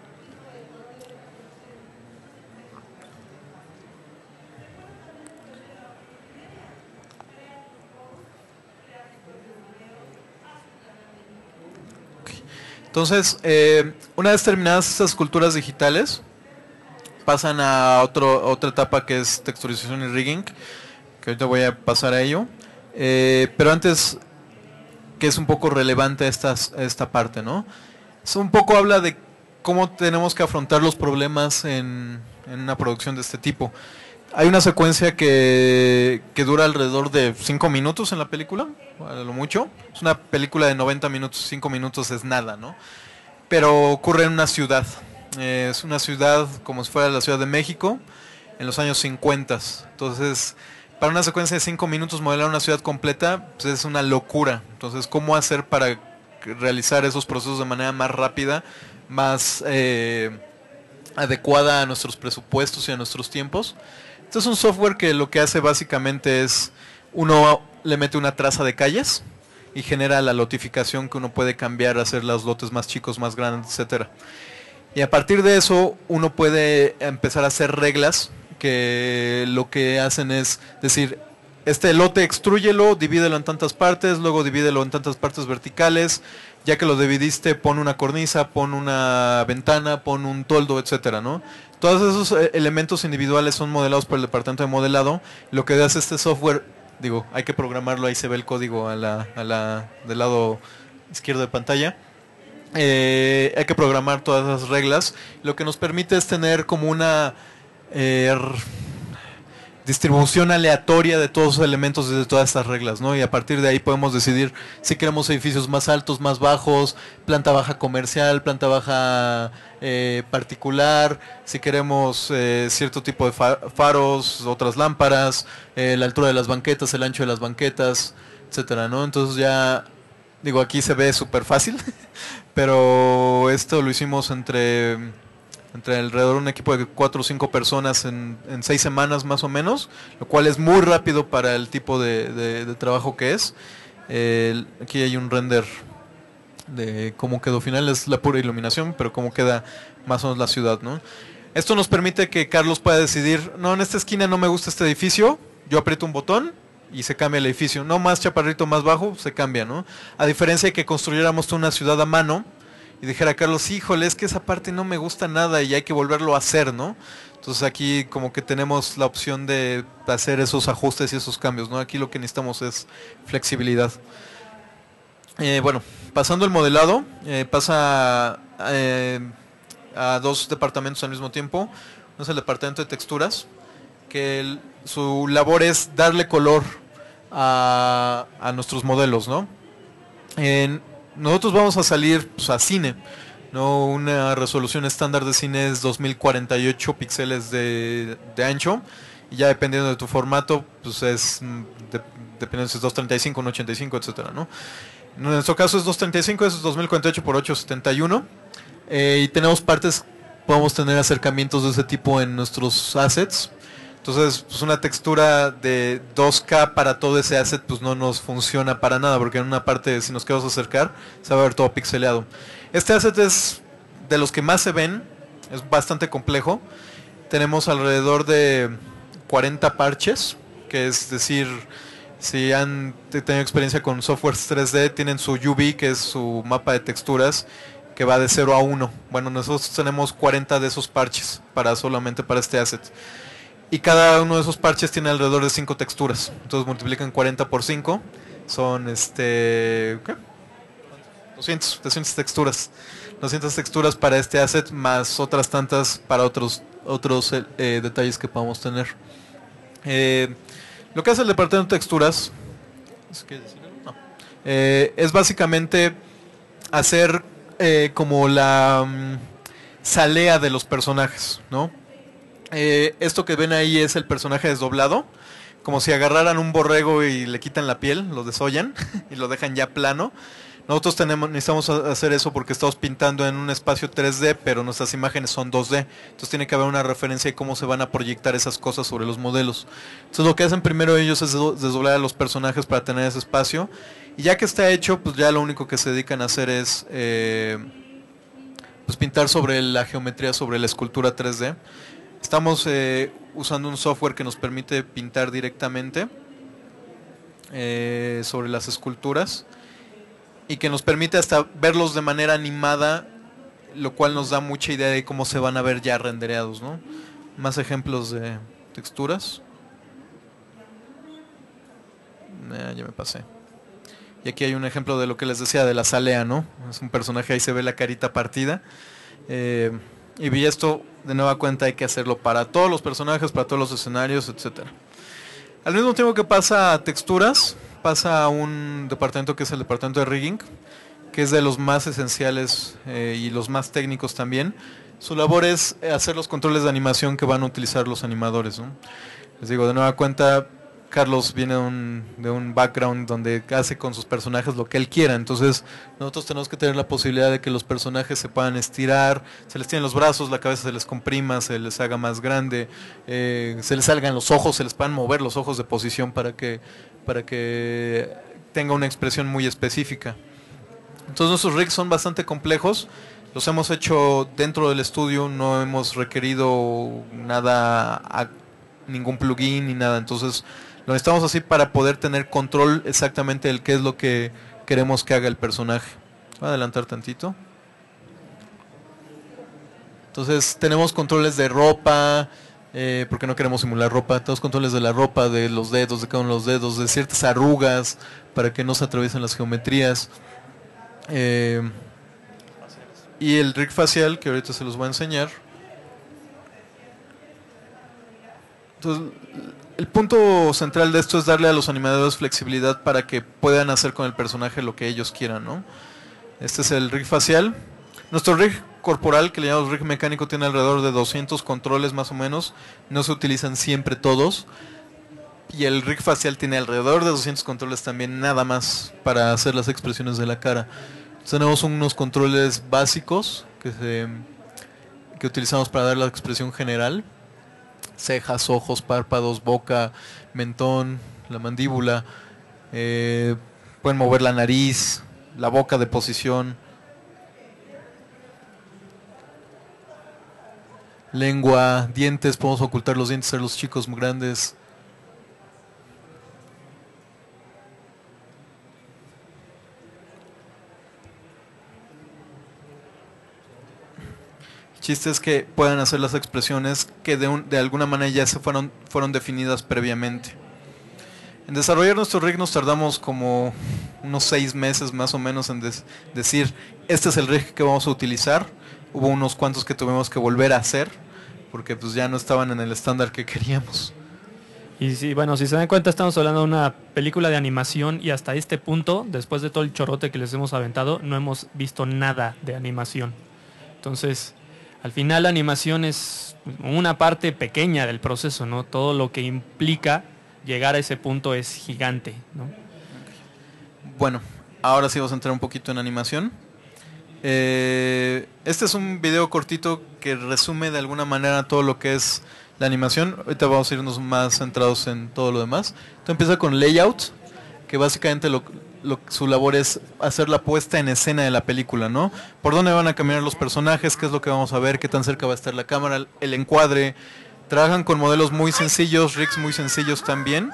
Entonces, una vez terminadas estas esculturas digitales, pasan a otra etapa que es texturización y rigging, que ahorita voy a pasar a ello. Pero antes, que es un poco relevante esta parte, ¿no? Es un poco habla de cómo tenemos que afrontar los problemas en una producción de este tipo. Hay una secuencia que dura alrededor de 5 minutos en la película, a lo mucho. Es una película de 90 minutos, 5 minutos es nada, ¿no? Pero ocurre en una ciudad. Es una ciudad como si fuera la Ciudad de México en los años 50. Entonces, para una secuencia de 5 minutos modelar una ciudad completa, pues es una locura. Entonces, ¿cómo hacer para realizar esos procesos de manera más rápida, más adecuada a nuestros presupuestos y a nuestros tiempos? Este es un software que lo que hace básicamente es, uno le mete una traza de calles y genera la lotificación que uno puede cambiar, hacer los lotes más chicos, más grandes, etcétera. Y a partir de eso uno puede empezar a hacer reglas que lo que hacen es decir, este lote extrúyelo, divídelo en tantas partes, luego divídelo en tantas partes verticales, ya que lo dividiste pon una cornisa, pon una ventana, pon un toldo, etcétera, ¿no? Todos esos elementos individuales son modelados por el departamento de modelado. Lo que hace este software, digo, hay que programarlo, ahí se ve el código del lado izquierdo de pantalla. Hay que programar todas las reglas. Lo que nos permite es tener como una distribución aleatoria de todos los elementos y de todas estas reglas, ¿no? Y a partir de ahí podemos decidir si queremos edificios más altos, más bajos, planta baja comercial, planta baja particular, si queremos cierto tipo de faros, otras lámparas, la altura de las banquetas, el ancho de las banquetas, etcétera, ¿no? Entonces ya, digo, aquí se ve súper fácil, pero esto lo hicimos entre alrededor de un equipo de 4 o 5 personas en 6 semanas más o menos, lo cual es muy rápido para el tipo de trabajo que es. Aquí hay un render de cómo quedó final, es la pura iluminación, pero cómo queda más o menos la ciudad, ¿no? Esto nos permite que Carlos pueda decidir, no, en esta esquina no me gusta este edificio, yo aprieto un botón y se cambia el edificio, no más chaparrito, más bajo, se cambia, ¿no? A diferencia de que construyéramos una ciudad a mano y dijera Carlos, híjole, es que esa parte no me gusta nada y hay que volverlo a hacer, ¿no? Entonces aquí como que tenemos la opción de hacer esos ajustes y esos cambios, ¿no? Aquí lo que necesitamos es flexibilidad. Bueno, pasando el modelado, pasa a 2 departamentos al mismo tiempo. Uno es el departamento de texturas, que su labor es darle color a nuestros modelos, ¿no? Nosotros vamos a salir pues, a cine, ¿no? Una resolución estándar de cine es 2048 píxeles de ancho, y ya dependiendo de tu formato, pues es dependiendo si es 235, 185, etcétera, ¿no? En nuestro caso es 235, eso es 2048 por 871, y tenemos partes, podemos tener acercamientos de ese tipo en nuestros assets. Entonces, pues una textura de 2K para todo ese asset pues no nos funciona para nada, porque en una parte, si nos queremos acercar, se va a ver todo pixeleado. Este asset es de los que más se ven, es bastante complejo. Tenemos alrededor de 40 parches, que es decir, si han tenido experiencia con softwares 3D, tienen su UV, que es su mapa de texturas, que va de 0 a 1. Bueno, nosotros tenemos 40 de esos parches solamente para este asset. Y cada uno de esos parches tiene alrededor de 5 texturas. Entonces multiplican 40 por 5. Son ¿qué? 200 texturas. 200 texturas para este asset, más otras tantas para otros detalles que podamos tener. Lo que hace el departamento de texturas es básicamente hacer como la salea de los personajes, ¿no? Esto que ven ahí es el personaje desdoblado, como si agarraran un borrego y le quitan la piel, lo desollan y lo dejan ya plano. Nosotros necesitamos hacer eso porque estamos pintando en un espacio 3D, pero nuestras imágenes son 2D. Entonces tiene que haber una referencia de cómo se van a proyectar esas cosas sobre los modelos. Entonces lo que hacen primero ellos es desdoblar a los personajes para tener ese espacio. Y ya que está hecho, pues ya lo único que se dedican a hacer es pues pintar sobre la geometría, sobre la escultura 3D. Estamos usando un software que nos permite pintar directamente sobre las esculturas y que nos permite hasta verlos de manera animada, lo cual nos da mucha idea de cómo se van a ver ya rendereados, ¿no? Más ejemplos de texturas. Ya me pasé. Y aquí hay un ejemplo de lo que les decía de la salea, ¿no? Es un personaje, ahí se ve la carita partida. Y esto, de nueva cuenta, hay que hacerlo para todos los personajes, para todos los escenarios, etcétera. Al mismo tiempo que pasa a texturas, pasa a un departamento que es el departamento de rigging, que es de los más esenciales y los más técnicos también. Su labor es hacer los controles de animación que van a utilizar los animadores, ¿no? Les digo, de nueva cuenta, Carlos viene de un background donde hace con sus personajes lo que él quiera, entonces nosotros tenemos que tener la posibilidad de que los personajes se puedan estirar, se les tienen los brazos, la cabeza se les comprima, se les haga más grande, se les salgan los ojos, se les puedan mover los ojos de posición para que tenga una expresión muy específica. Entonces nuestros rigs son bastante complejos, los hemos hecho dentro del estudio, no hemos requerido ningún plugin ni nada, entonces lo necesitamos así para poder tener control exactamente del qué es lo que queremos que haga el personaje. Voy a adelantar tantito. Entonces tenemos controles de ropa, porque no queremos simular ropa. Tenemos controles de la ropa, de los dedos, de cada uno de los dedos, de ciertas arrugas para que no se atraviesen las geometrías. Y el rig facial, que ahorita se los voy a enseñar. Entonces, el punto central de esto es darle a los animadores flexibilidad para que puedan hacer con el personaje lo que ellos quieran, ¿no? Este es el rig facial. Nuestro rig corporal, que le llamamos rig mecánico, tiene alrededor de 200 controles más o menos. No se utilizan siempre todos. Y el rig facial tiene alrededor de 200 controles también, nada más para hacer las expresiones de la cara. Tenemos unos controles básicos que utilizamos para dar la expresión general. Cejas, ojos, párpados, boca, mentón, la mandíbula. Pueden mover la nariz, la boca de posición. Lengua, dientes, podemos ocultar los dientes, hacer los chicos muy grandes. El chiste es que puedan hacer las expresiones que de alguna manera ya fueron definidas previamente. En desarrollar nuestro rig nos tardamos como unos 6 meses más o menos en decir, este es el rig que vamos a utilizar. Hubo unos cuantos que tuvimos que volver a hacer, porque pues ya no estaban en el estándar que queríamos. Y sí, bueno, si se dan cuenta, estamos hablando de una película de animación y hasta este punto, después de todo el chorrote que les hemos aventado, no hemos visto nada de animación. Entonces, al final la animación es una parte pequeña del proceso, ¿no? Todo lo que implica llegar a ese punto es gigante, ¿no? Bueno, ahora sí vamos a entrar un poquito en animación. Este es un video cortito que resume de alguna manera todo lo que es la animación. Ahorita vamos a irnos más centrados en todo lo demás. Esto empieza con layout, que básicamente su labor es hacer la puesta en escena de la película, ¿no? Por dónde van a caminar los personajes, qué es lo que vamos a ver, qué tan cerca va a estar la cámara, el encuadre. Trabajan con modelos muy sencillos, rigs muy sencillos también.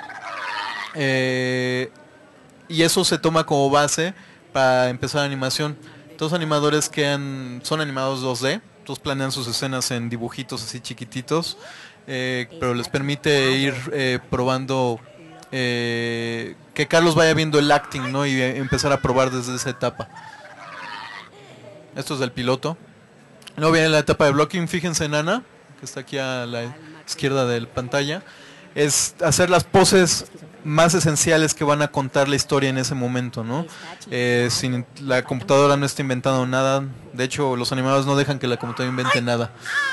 Y eso se toma como base para empezar la animación. Todos los animadores son animados 2D, todos planean sus escenas en dibujitos así chiquititos, pero les permite ir probando, que Carlos vaya viendo el acting, ¿no? Y empezar a probar desde esa etapa. Esto es del piloto. Luego viene la etapa de blocking. Fíjense en Ana, que está aquí a la izquierda de la pantalla. Es hacer las poses más esenciales que van a contar la historia en ese momento, ¿no? La computadora no está inventando nada. De hecho, los animadores no dejan que la computadora invente nada.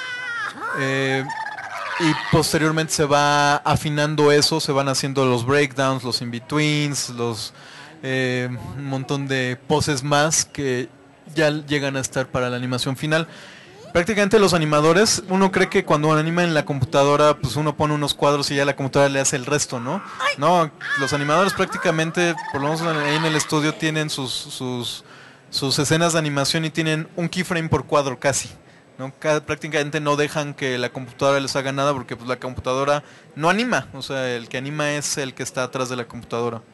Y posteriormente se va afinando eso, se van haciendo los breakdowns, los in-betweens, un montón de poses más que ya llegan a estar para la animación final. Prácticamente los animadores, uno cree que cuando anima en la computadora, pues uno pone unos cuadros y ya la computadora le hace el resto, ¿no? No, los animadores prácticamente, por lo menos ahí en el estudio, tienen sus escenas de animación y tienen un keyframe por cuadro casi, ¿no? Prácticamente no dejan que la computadora les haga nada porque pues la computadora no anima, o sea, el que anima es el que está atrás de la computadora.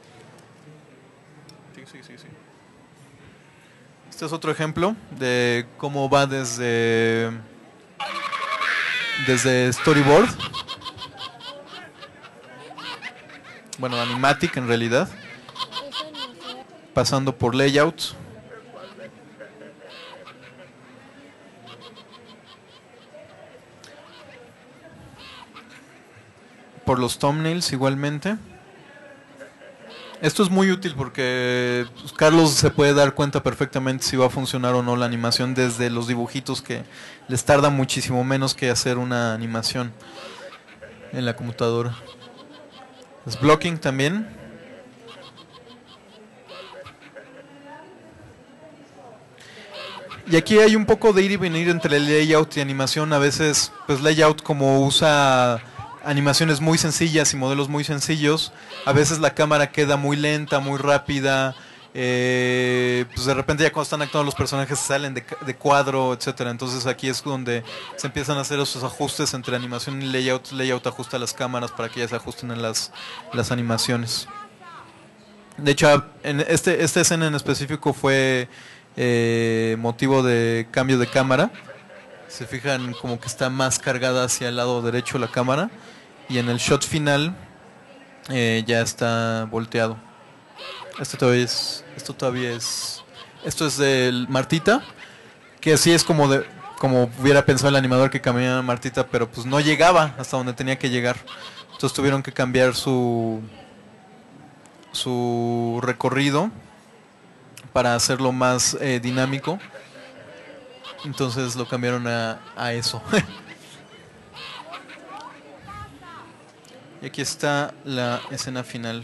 Sí. Este es otro ejemplo de cómo va desde storyboard, bueno, animatic en realidad, pasando por layout, por los thumbnails igualmente. Esto es muy útil porque pues, Carlos se puede dar cuenta perfectamente si va a funcionar o no la animación desde los dibujitos, que les tarda muchísimo menos que hacer una animación en la computadora. Es blocking también. Y aquí hay un poco de ir y venir entre el layout y animación. A veces, pues layout, como usa animaciones muy sencillas y modelos muy sencillos, a veces la cámara queda muy lenta, muy rápida, pues de repente ya cuando están actuando los personajes salen de cuadro, etcétera. Entonces aquí es donde se empiezan a hacer esos ajustes entre animación y layout. Layout ajusta las cámaras para que ya se ajusten en las animaciones. De hecho, esta escena en específico fue motivo de cambio de cámara. Se fijan como que está más cargada hacia el lado derecho la cámara, y en el shot final ya está volteado. Esto es del Martita, que así es como como hubiera pensado el animador que caminara Martita, pero pues no llegaba hasta donde tenía que llegar. Entonces tuvieron que cambiar su recorrido para hacerlo más dinámico. Entonces lo cambiaron a eso. Y aquí está la escena final.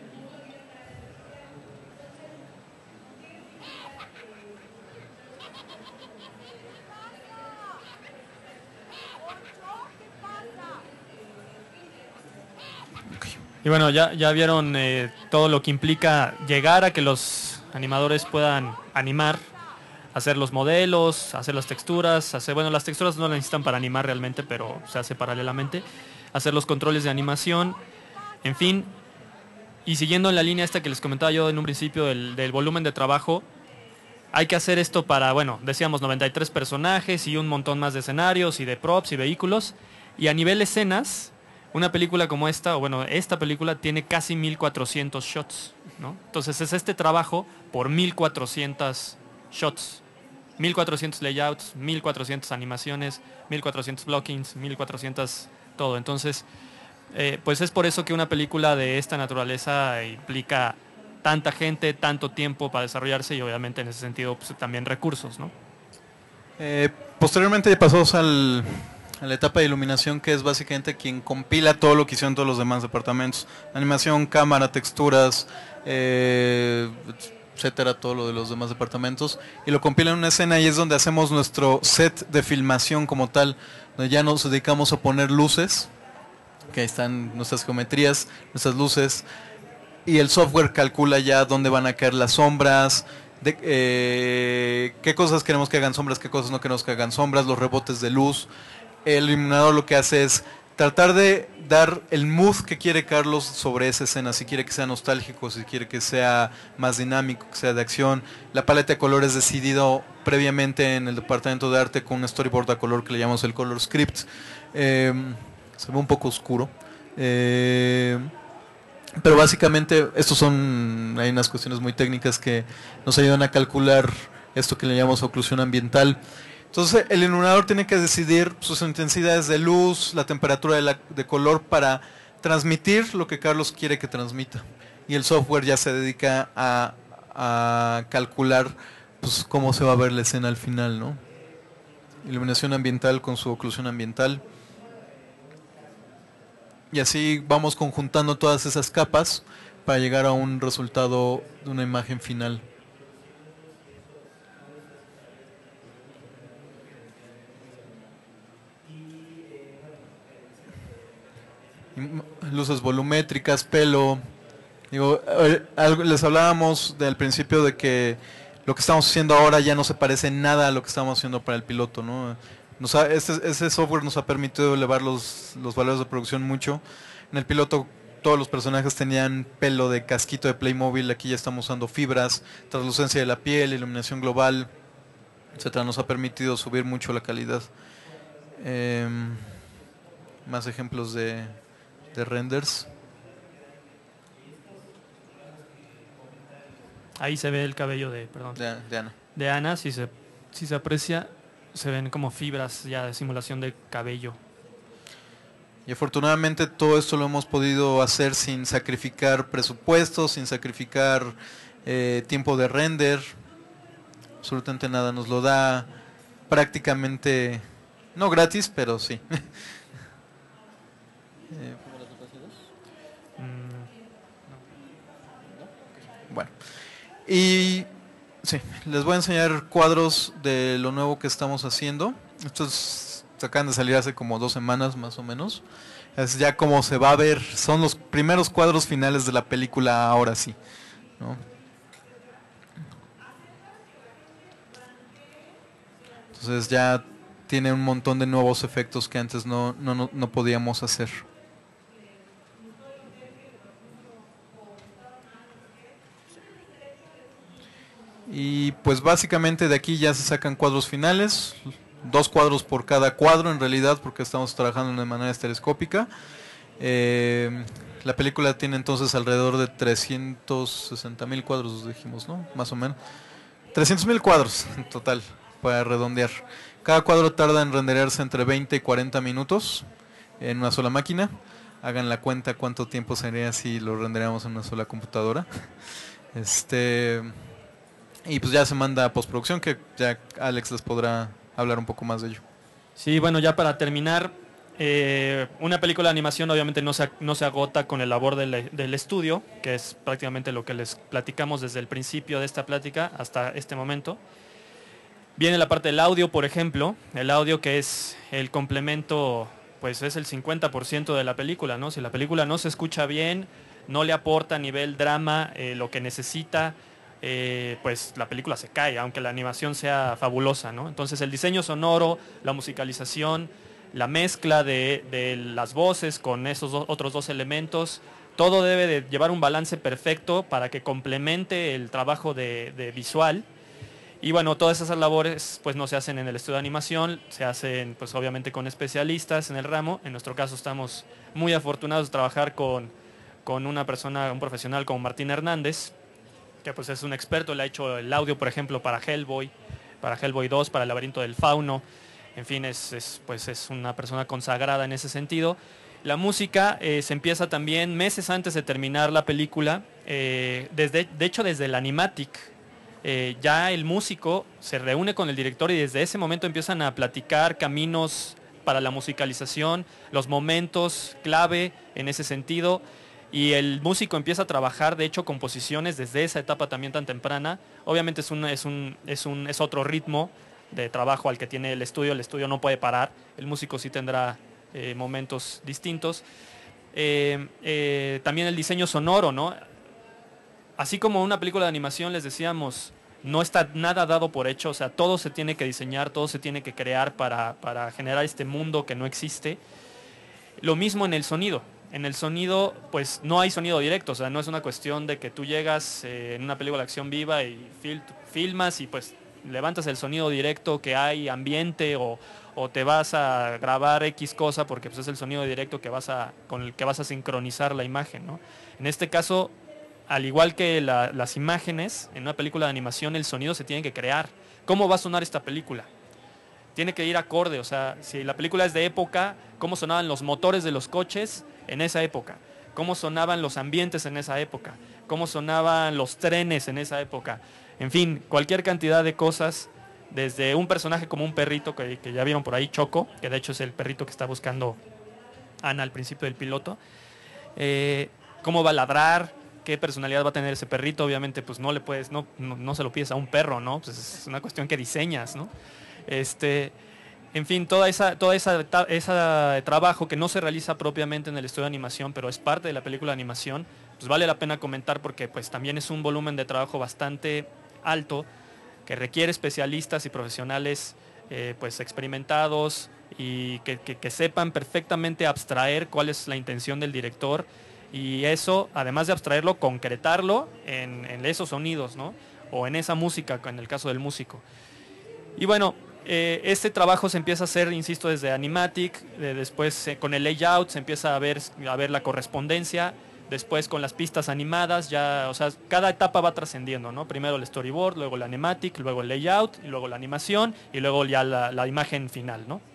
Y bueno, ya vieron todo lo que implica llegar a que los animadores puedan animar, hacer los modelos, hacer las texturas, bueno, las texturas no las necesitan para animar realmente, pero se hace paralelamente, hacer los controles de animación, en fin. Y siguiendo en la línea esta que les comentaba yo en un principio del volumen de trabajo, hay que hacer esto para, bueno, decíamos 93 personajes y un montón más de escenarios y de props y vehículos. Y a nivel escenas, una película como esta, o bueno, esta película tiene casi 1400 shots, ¿no? Entonces es este trabajo por 1400 shots, 1400 layouts, 1400 animaciones, 1400 blockings, 1400 todo. Entonces, pues es por eso que una película de esta naturaleza implica tanta gente, tanto tiempo para desarrollarse y obviamente en ese sentido pues, también recursos, ¿no? Posteriormente pasamos a la etapa de iluminación, que es básicamente quien compila todo lo que hicieron todos los demás departamentos: animación, cámara, texturas, etcétera, todo lo de los demás departamentos, y lo compila en una escena, y es donde hacemos nuestro set de filmación como tal, donde ya nos dedicamos a poner luces, que ahí están nuestras geometrías, nuestras luces, y el software calcula ya dónde van a caer las sombras, qué cosas queremos que hagan sombras, qué cosas no queremos que hagan sombras, los rebotes de luz. El iluminador lo que hace es tratar de dar el mood que quiere Carlos sobre esa escena, si quiere que sea nostálgico, si quiere que sea más dinámico, que sea de acción. La paleta de colores decidido previamente en el departamento de arte con un storyboard a color que le llamamos el color script. Se ve un poco oscuro. Pero básicamente hay unas cuestiones muy técnicas que nos ayudan a calcular esto que le llamamos oclusión ambiental. Entonces el iluminador tiene que decidir sus intensidades de luz, la temperatura de color para transmitir lo que Carlos quiere que transmita. Y el software ya se dedica a calcular pues, cómo se va a ver la escena al final, ¿no? Iluminación ambiental con su oclusión ambiental. Y así vamos conjuntando todas esas capas para llegar a un resultado de una imagen final. Luces volumétricas, pelo. Digo, les hablábamos del principio de que lo que estamos haciendo ahora ya no se parece en nada a lo que estábamos haciendo para el piloto, ¿no? Ese software nos ha permitido elevar los valores de producción mucho. En el piloto todos los personajes tenían pelo de casquito de Playmobil, aquí ya estamos usando fibras, translucencia de la piel, iluminación global, etcétera. Nos ha permitido subir mucho la calidad. Más ejemplos de renders. Ahí se ve el cabello de Ana. De Ana, si se aprecia, se ven como fibras ya de simulación de cabello. Y afortunadamente todo esto lo hemos podido hacer sin sacrificar presupuestos, sin sacrificar tiempo de render. Absolutamente nada, nos lo da prácticamente, no gratis, pero sí. Bueno, y sí, les voy a enseñar cuadros de lo nuevo que estamos haciendo. Estos acaban de salir hace como 2 semanas más o menos. Es ya como se va a ver, son los primeros cuadros finales de la película ahora sí, ¿no? Entonces ya tiene un montón de nuevos efectos que antes no podíamos hacer. Y pues básicamente de aquí ya se sacan cuadros finales, 2 cuadros por cada cuadro en realidad, porque estamos trabajando de manera estereoscópica. La película tiene entonces alrededor de 360,000 cuadros, dijimos, ¿no? Más o menos. 300,000 cuadros en total, para redondear. Cada cuadro tarda en renderarse entre 20 y 40 minutos en una sola máquina. Hagan la cuenta cuánto tiempo sería si lo renderíamos en una sola computadora. Y pues ya se manda a postproducción, que ya Alex les podrá hablar un poco más de ello. Sí, bueno, ya para terminar, una película de animación obviamente no se agota con el labor del estudio, que es prácticamente lo que les platicamos desde el principio de esta plática hasta este momento. Viene la parte del audio, por ejemplo, el audio que es el complemento, pues es el 50% de la película, ¿no? Si la película no se escucha bien, no le aporta a nivel drama lo que necesita, pues la película se cae, aunque la animación sea fabulosa, ¿no? Entonces el diseño sonoro, la musicalización, la mezcla de las voces con esos otros dos elementos, todo debe de llevar un balance perfecto para que complemente el trabajo de visual. Y bueno, todas esas labores pues no se hacen en el estudio de animación, se hacen pues obviamente con especialistas en el ramo. En nuestro caso estamos muy afortunados de trabajar con una persona, un profesional como Martín Hernández, que pues es un experto, le ha hecho el audio, por ejemplo, para Hellboy 2, para El laberinto del fauno. En fin, es una persona consagrada en ese sentido. La música se empieza también meses antes de terminar la película, de hecho desde el Animatic. Ya el músico se reúne con el director y desde ese momento empiezan a platicar caminos para la musicalización, los momentos clave en ese sentido, y el músico empieza a trabajar, de hecho, composiciones desde esa etapa también tan temprana. Obviamente es otro ritmo de trabajo al que tiene el estudio no puede parar, el músico sí tendrá momentos distintos. También el diseño sonoro, ¿no? Así como una película de animación, les decíamos, no está nada dado por hecho, o sea, todo se tiene que diseñar, todo se tiene que crear para generar este mundo que no existe. Lo mismo en el sonido. En el sonido, pues no hay sonido directo, o sea, no es una cuestión de que tú llegas en una película de acción viva y filmas y pues levantas el sonido directo que hay, ambiente, o te vas a grabar X cosa porque pues es el sonido directo con el que vas a sincronizar la imagen, ¿no? En este caso, al igual que las imágenes, en una película de animación el sonido se tiene que crear. ¿Cómo va a sonar esta película? Tiene que ir acorde, o sea, si la película es de época, ¿cómo sonaban los motores de los coches en esa época? ¿Cómo sonaban los ambientes en esa época? ¿Cómo sonaban los trenes en esa época? En fin, cualquier cantidad de cosas, desde un personaje como un perrito, que ya vieron por ahí, Choco, que de hecho es el perrito que está buscando Ana al principio del piloto. ¿Cómo va a ladrar? ¿Qué personalidad va a tener ese perrito? Obviamente pues no se lo pides a un perro, ¿no? Pues es una cuestión que diseñas, ¿no? En fin, todo ese trabajo que no se realiza propiamente en el estudio de animación, pero es parte de la película de animación, pues vale la pena comentar porque pues también es un volumen de trabajo bastante alto que requiere especialistas y profesionales pues experimentados y que sepan perfectamente abstraer cuál es la intención del director, y eso, además de abstraerlo, concretarlo en esos sonidos, ¿no? O en esa música, en el caso del músico. Y bueno, este trabajo se empieza a hacer, insisto, desde Animatic, después con el layout se empieza a ver la correspondencia, después con las pistas animadas, ya, o sea, cada etapa va trascendiendo, ¿no? Primero el storyboard, luego el Animatic, luego el layout, y luego la animación, y luego ya la imagen final, ¿no?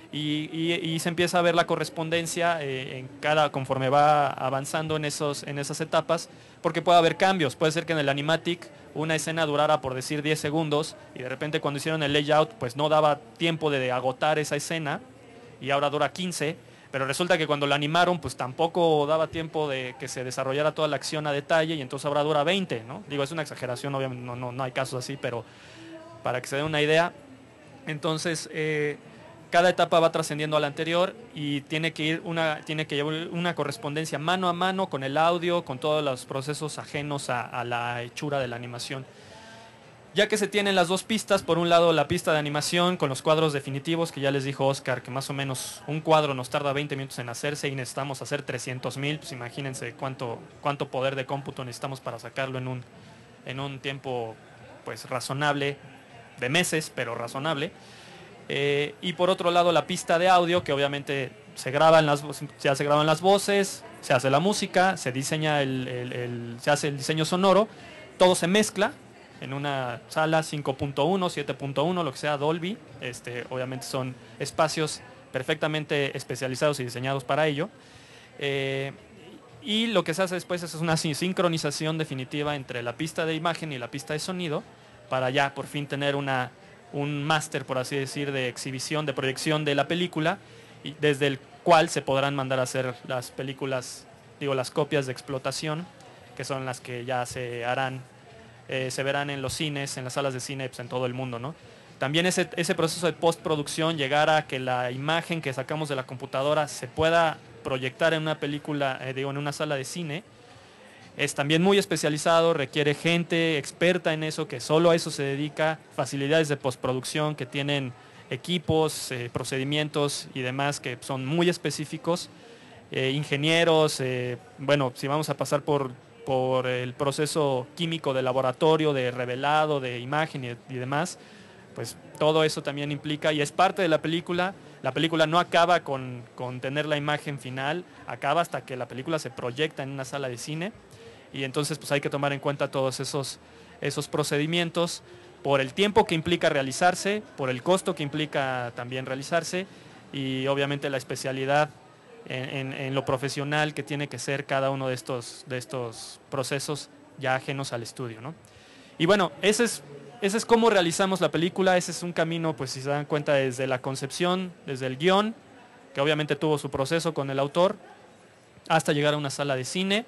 Y se empieza a ver la correspondencia conforme va avanzando en esas etapas, porque puede haber cambios. Puede ser que en el Animatic una escena durara, por decir, 10 segundos, y de repente cuando hicieron el layout pues no daba tiempo de agotar esa escena, y ahora dura 15, pero resulta que cuando la animaron pues tampoco daba tiempo de que se desarrollara toda la acción a detalle, y entonces ahora dura 20, ¿no? Digo, es una exageración, obviamente no hay casos así, pero para que se den una idea. Entonces cada etapa va trascendiendo a la anterior y tiene que llevar una correspondencia mano a mano con el audio, con todos los procesos ajenos a la hechura de la animación. Ya que se tienen las dos pistas, por un lado la pista de animación con los cuadros definitivos, que ya les dijo Oscar, que más o menos un cuadro nos tarda 20 minutos en hacerse y necesitamos hacer 300,000, pues imagínense cuánto poder de cómputo necesitamos para sacarlo en un tiempo pues razonable, de meses, pero razonable. Y por otro lado la pista de audio, que obviamente se graban las voces, se hace la música, se diseña se hace el diseño sonoro, todo se mezcla en una sala 5.1, 7.1, lo que sea, Dolby. Obviamente son espacios perfectamente especializados y diseñados para ello. Y lo que se hace después es una sincronización definitiva entre la pista de imagen y la pista de sonido para ya por fin tener un máster, por así decir, de exhibición, de proyección de la película, y desde el cual se podrán mandar a hacer las películas, las copias de explotación, que son las que ya se harán, se verán en los cines, en las salas de cine, pues, en todo el mundo, ¿no? También ese proceso de postproducción, llegar a que la imagen que sacamos de la computadora se pueda proyectar en una película, en una sala de cine, es también muy especializado, requiere gente experta en eso, que solo a eso se dedica, facilidades de postproducción que tienen equipos, procedimientos y demás que son muy específicos, ingenieros, bueno, si vamos a pasar por el proceso químico de laboratorio, de revelado, de imagen y demás, pues todo eso también implica y es parte de la película. La película no acaba con tener la imagen final, acaba hasta que la película se proyecta en una sala de cine, y entonces pues hay que tomar en cuenta todos esos procedimientos por el tiempo que implica realizarse, por el costo que implica también realizarse, y obviamente la especialidad en lo profesional que tiene que ser cada uno de estos procesos ya ajenos al estudio, ¿no? Y bueno, ese es cómo realizamos la película. Ese es un camino, pues si se dan cuenta, desde la concepción, desde el guión, que obviamente tuvo su proceso con el autor, hasta llegar a una sala de cine.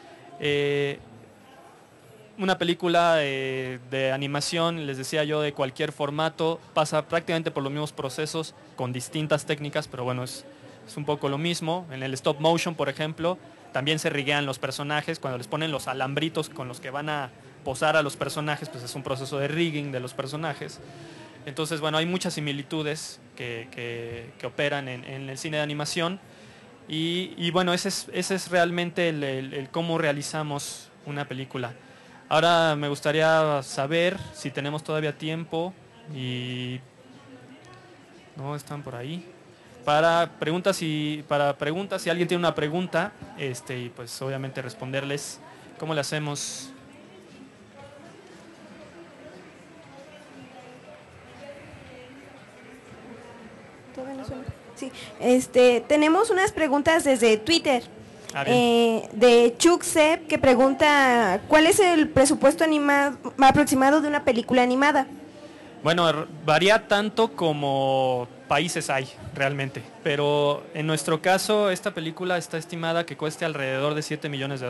Una película de animación, les decía yo, de cualquier formato, pasa prácticamente por los mismos procesos con distintas técnicas, pero bueno, es un poco lo mismo. En el stop motion, por ejemplo, también se riguean los personajes, cuando les ponen los alambritos con los que van a posar a los personajes, pues es un proceso de rigging de los personajes. Entonces, bueno, hay muchas similitudes que operan en el cine de animación, y bueno, ese es realmente el cómo realizamos una película. Ahora me gustaría saber si tenemos todavía tiempo y no están por ahí. Para preguntas, si alguien tiene una pregunta, y pues obviamente responderles. ¿Cómo le hacemos? Sí, tenemos unas preguntas desde Twitter. Bien. De Chuck Sepp, que pregunta ¿cuál es el presupuesto aproximado de una película animada? Bueno, varía tanto como países hay realmente, pero en nuestro caso esta película está estimada que cueste alrededor de $7 millones,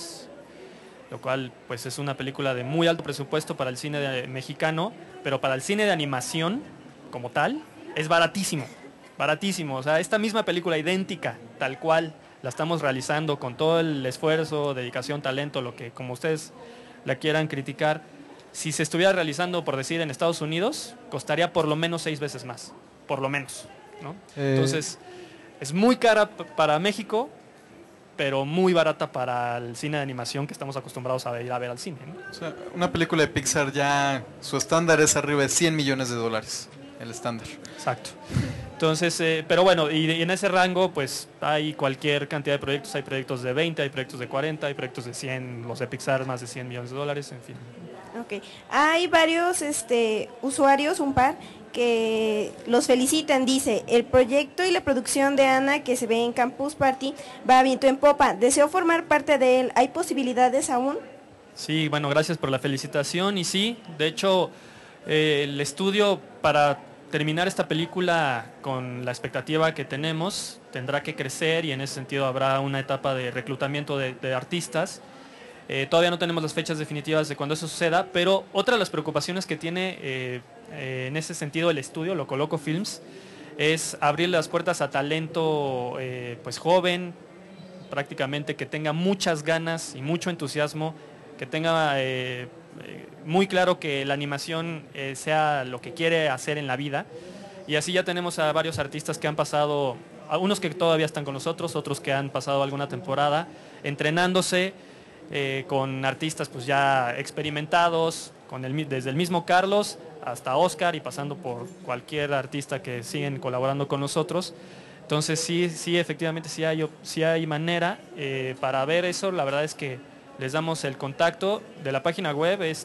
lo cual pues es una película de muy alto presupuesto para el cine mexicano, pero para el cine de animación como tal es baratísimo, baratísimo. O sea, esta misma película idéntica, tal cual, la estamos realizando con todo el esfuerzo, dedicación, talento, lo que como ustedes la quieran criticar. Si se estuviera realizando, por decir, en Estados Unidos, costaría por lo menos 6 veces más, por lo menos, ¿no? Entonces, es muy cara para México, pero muy barata para el cine de animación que estamos acostumbrados a ir a ver al cine, ¿no? O sea, una película de Pixar ya, su estándar es arriba de $100 millones, el estándar. Exacto. Entonces, pero bueno, y en ese rango pues hay cualquier cantidad de proyectos, hay proyectos de 20, hay proyectos de 40, hay proyectos de 100, los de Pixar más de $100 millones, en fin. Ok, hay varios usuarios, un par, que los felicitan. Dice: el proyecto y la producción de Ana que se ve en Campus Party va a viento en popa, deseo formar parte de él, ¿hay posibilidades aún? Sí, bueno, gracias por la felicitación, y sí, de hecho el estudio para terminar esta película con la expectativa que tenemos tendrá que crecer, y en ese sentido habrá una etapa de reclutamiento de artistas. Todavía no tenemos las fechas definitivas de cuando eso suceda, pero otra de las preocupaciones que tiene en ese sentido el estudio, Loco Loco Films, es abrir las puertas a talento pues joven, prácticamente que tenga muchas ganas y mucho entusiasmo, que tenga muy claro que la animación sea lo que quiere hacer en la vida. Y así ya tenemos a varios artistas que han pasado, algunos que todavía están con nosotros, otros que han pasado alguna temporada entrenándose con artistas pues ya experimentados, desde el mismo Carlos hasta Oscar y pasando por cualquier artista que siguen colaborando con nosotros. Entonces sí, efectivamente sí hay manera para ver eso. La verdad es que les damos el contacto de la página web, es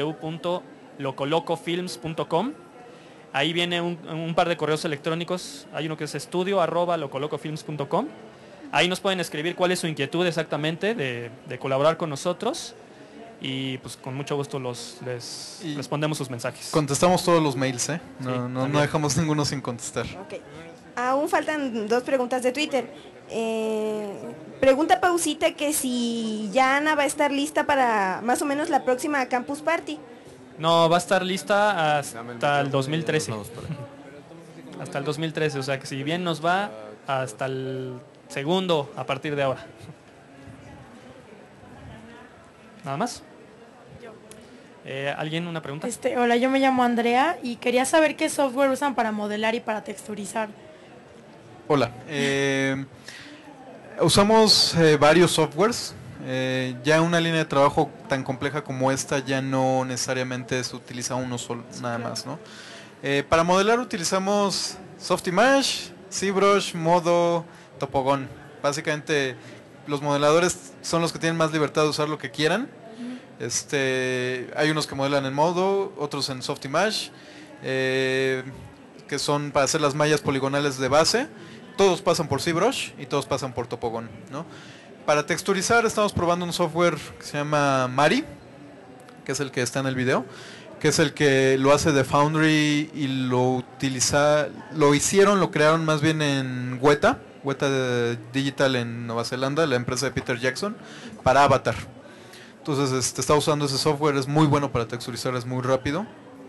www.locolocofilms.com. Ahí viene un par de correos electrónicos, hay uno que es estudio@locolocofilms.com. Ahí nos pueden escribir cuál es su inquietud exactamente de colaborar con nosotros y pues con mucho gusto les respondemos sus mensajes. Contestamos todos los mails, ¿eh? Sí, No dejamos ninguno sin contestar. Ok. Aún faltan 2 preguntas de Twitter. Pregunta Pausita que si ya Ana va a estar lista para más o menos la próxima Campus Party. No, va a estar lista hasta el 2013. Hasta el 2013, o sea que si bien nos va, hasta el segundo a partir de ahora. ¿Nada más? ¿Alguien una pregunta? Hola, yo me llamo Andrea y quería saber qué software usan para modelar y para texturizar. Hola. Usamos varios softwares. Ya una línea de trabajo tan compleja como esta ya no necesariamente se utiliza uno solo, nada más, ¿no? Para modelar utilizamos Softimage, ZBrush, Modo, Topogon. Básicamente los modeladores son los que tienen más libertad de usar lo que quieran. Hay unos que modelan en Modo, otros en Softimage, que son para hacer las mallas poligonales de base. Todos pasan por ZBrush y todos pasan por Topogon, ¿no? Para texturizar estamos probando un software que se llama Mari, que es el que está en el video, que es el que lo hace de Foundry y lo crearon más bien en Weta Digital en Nueva Zelanda, la empresa de Peter Jackson, para Avatar. Entonces está usando ese software, es muy bueno para texturizar, es muy rápido.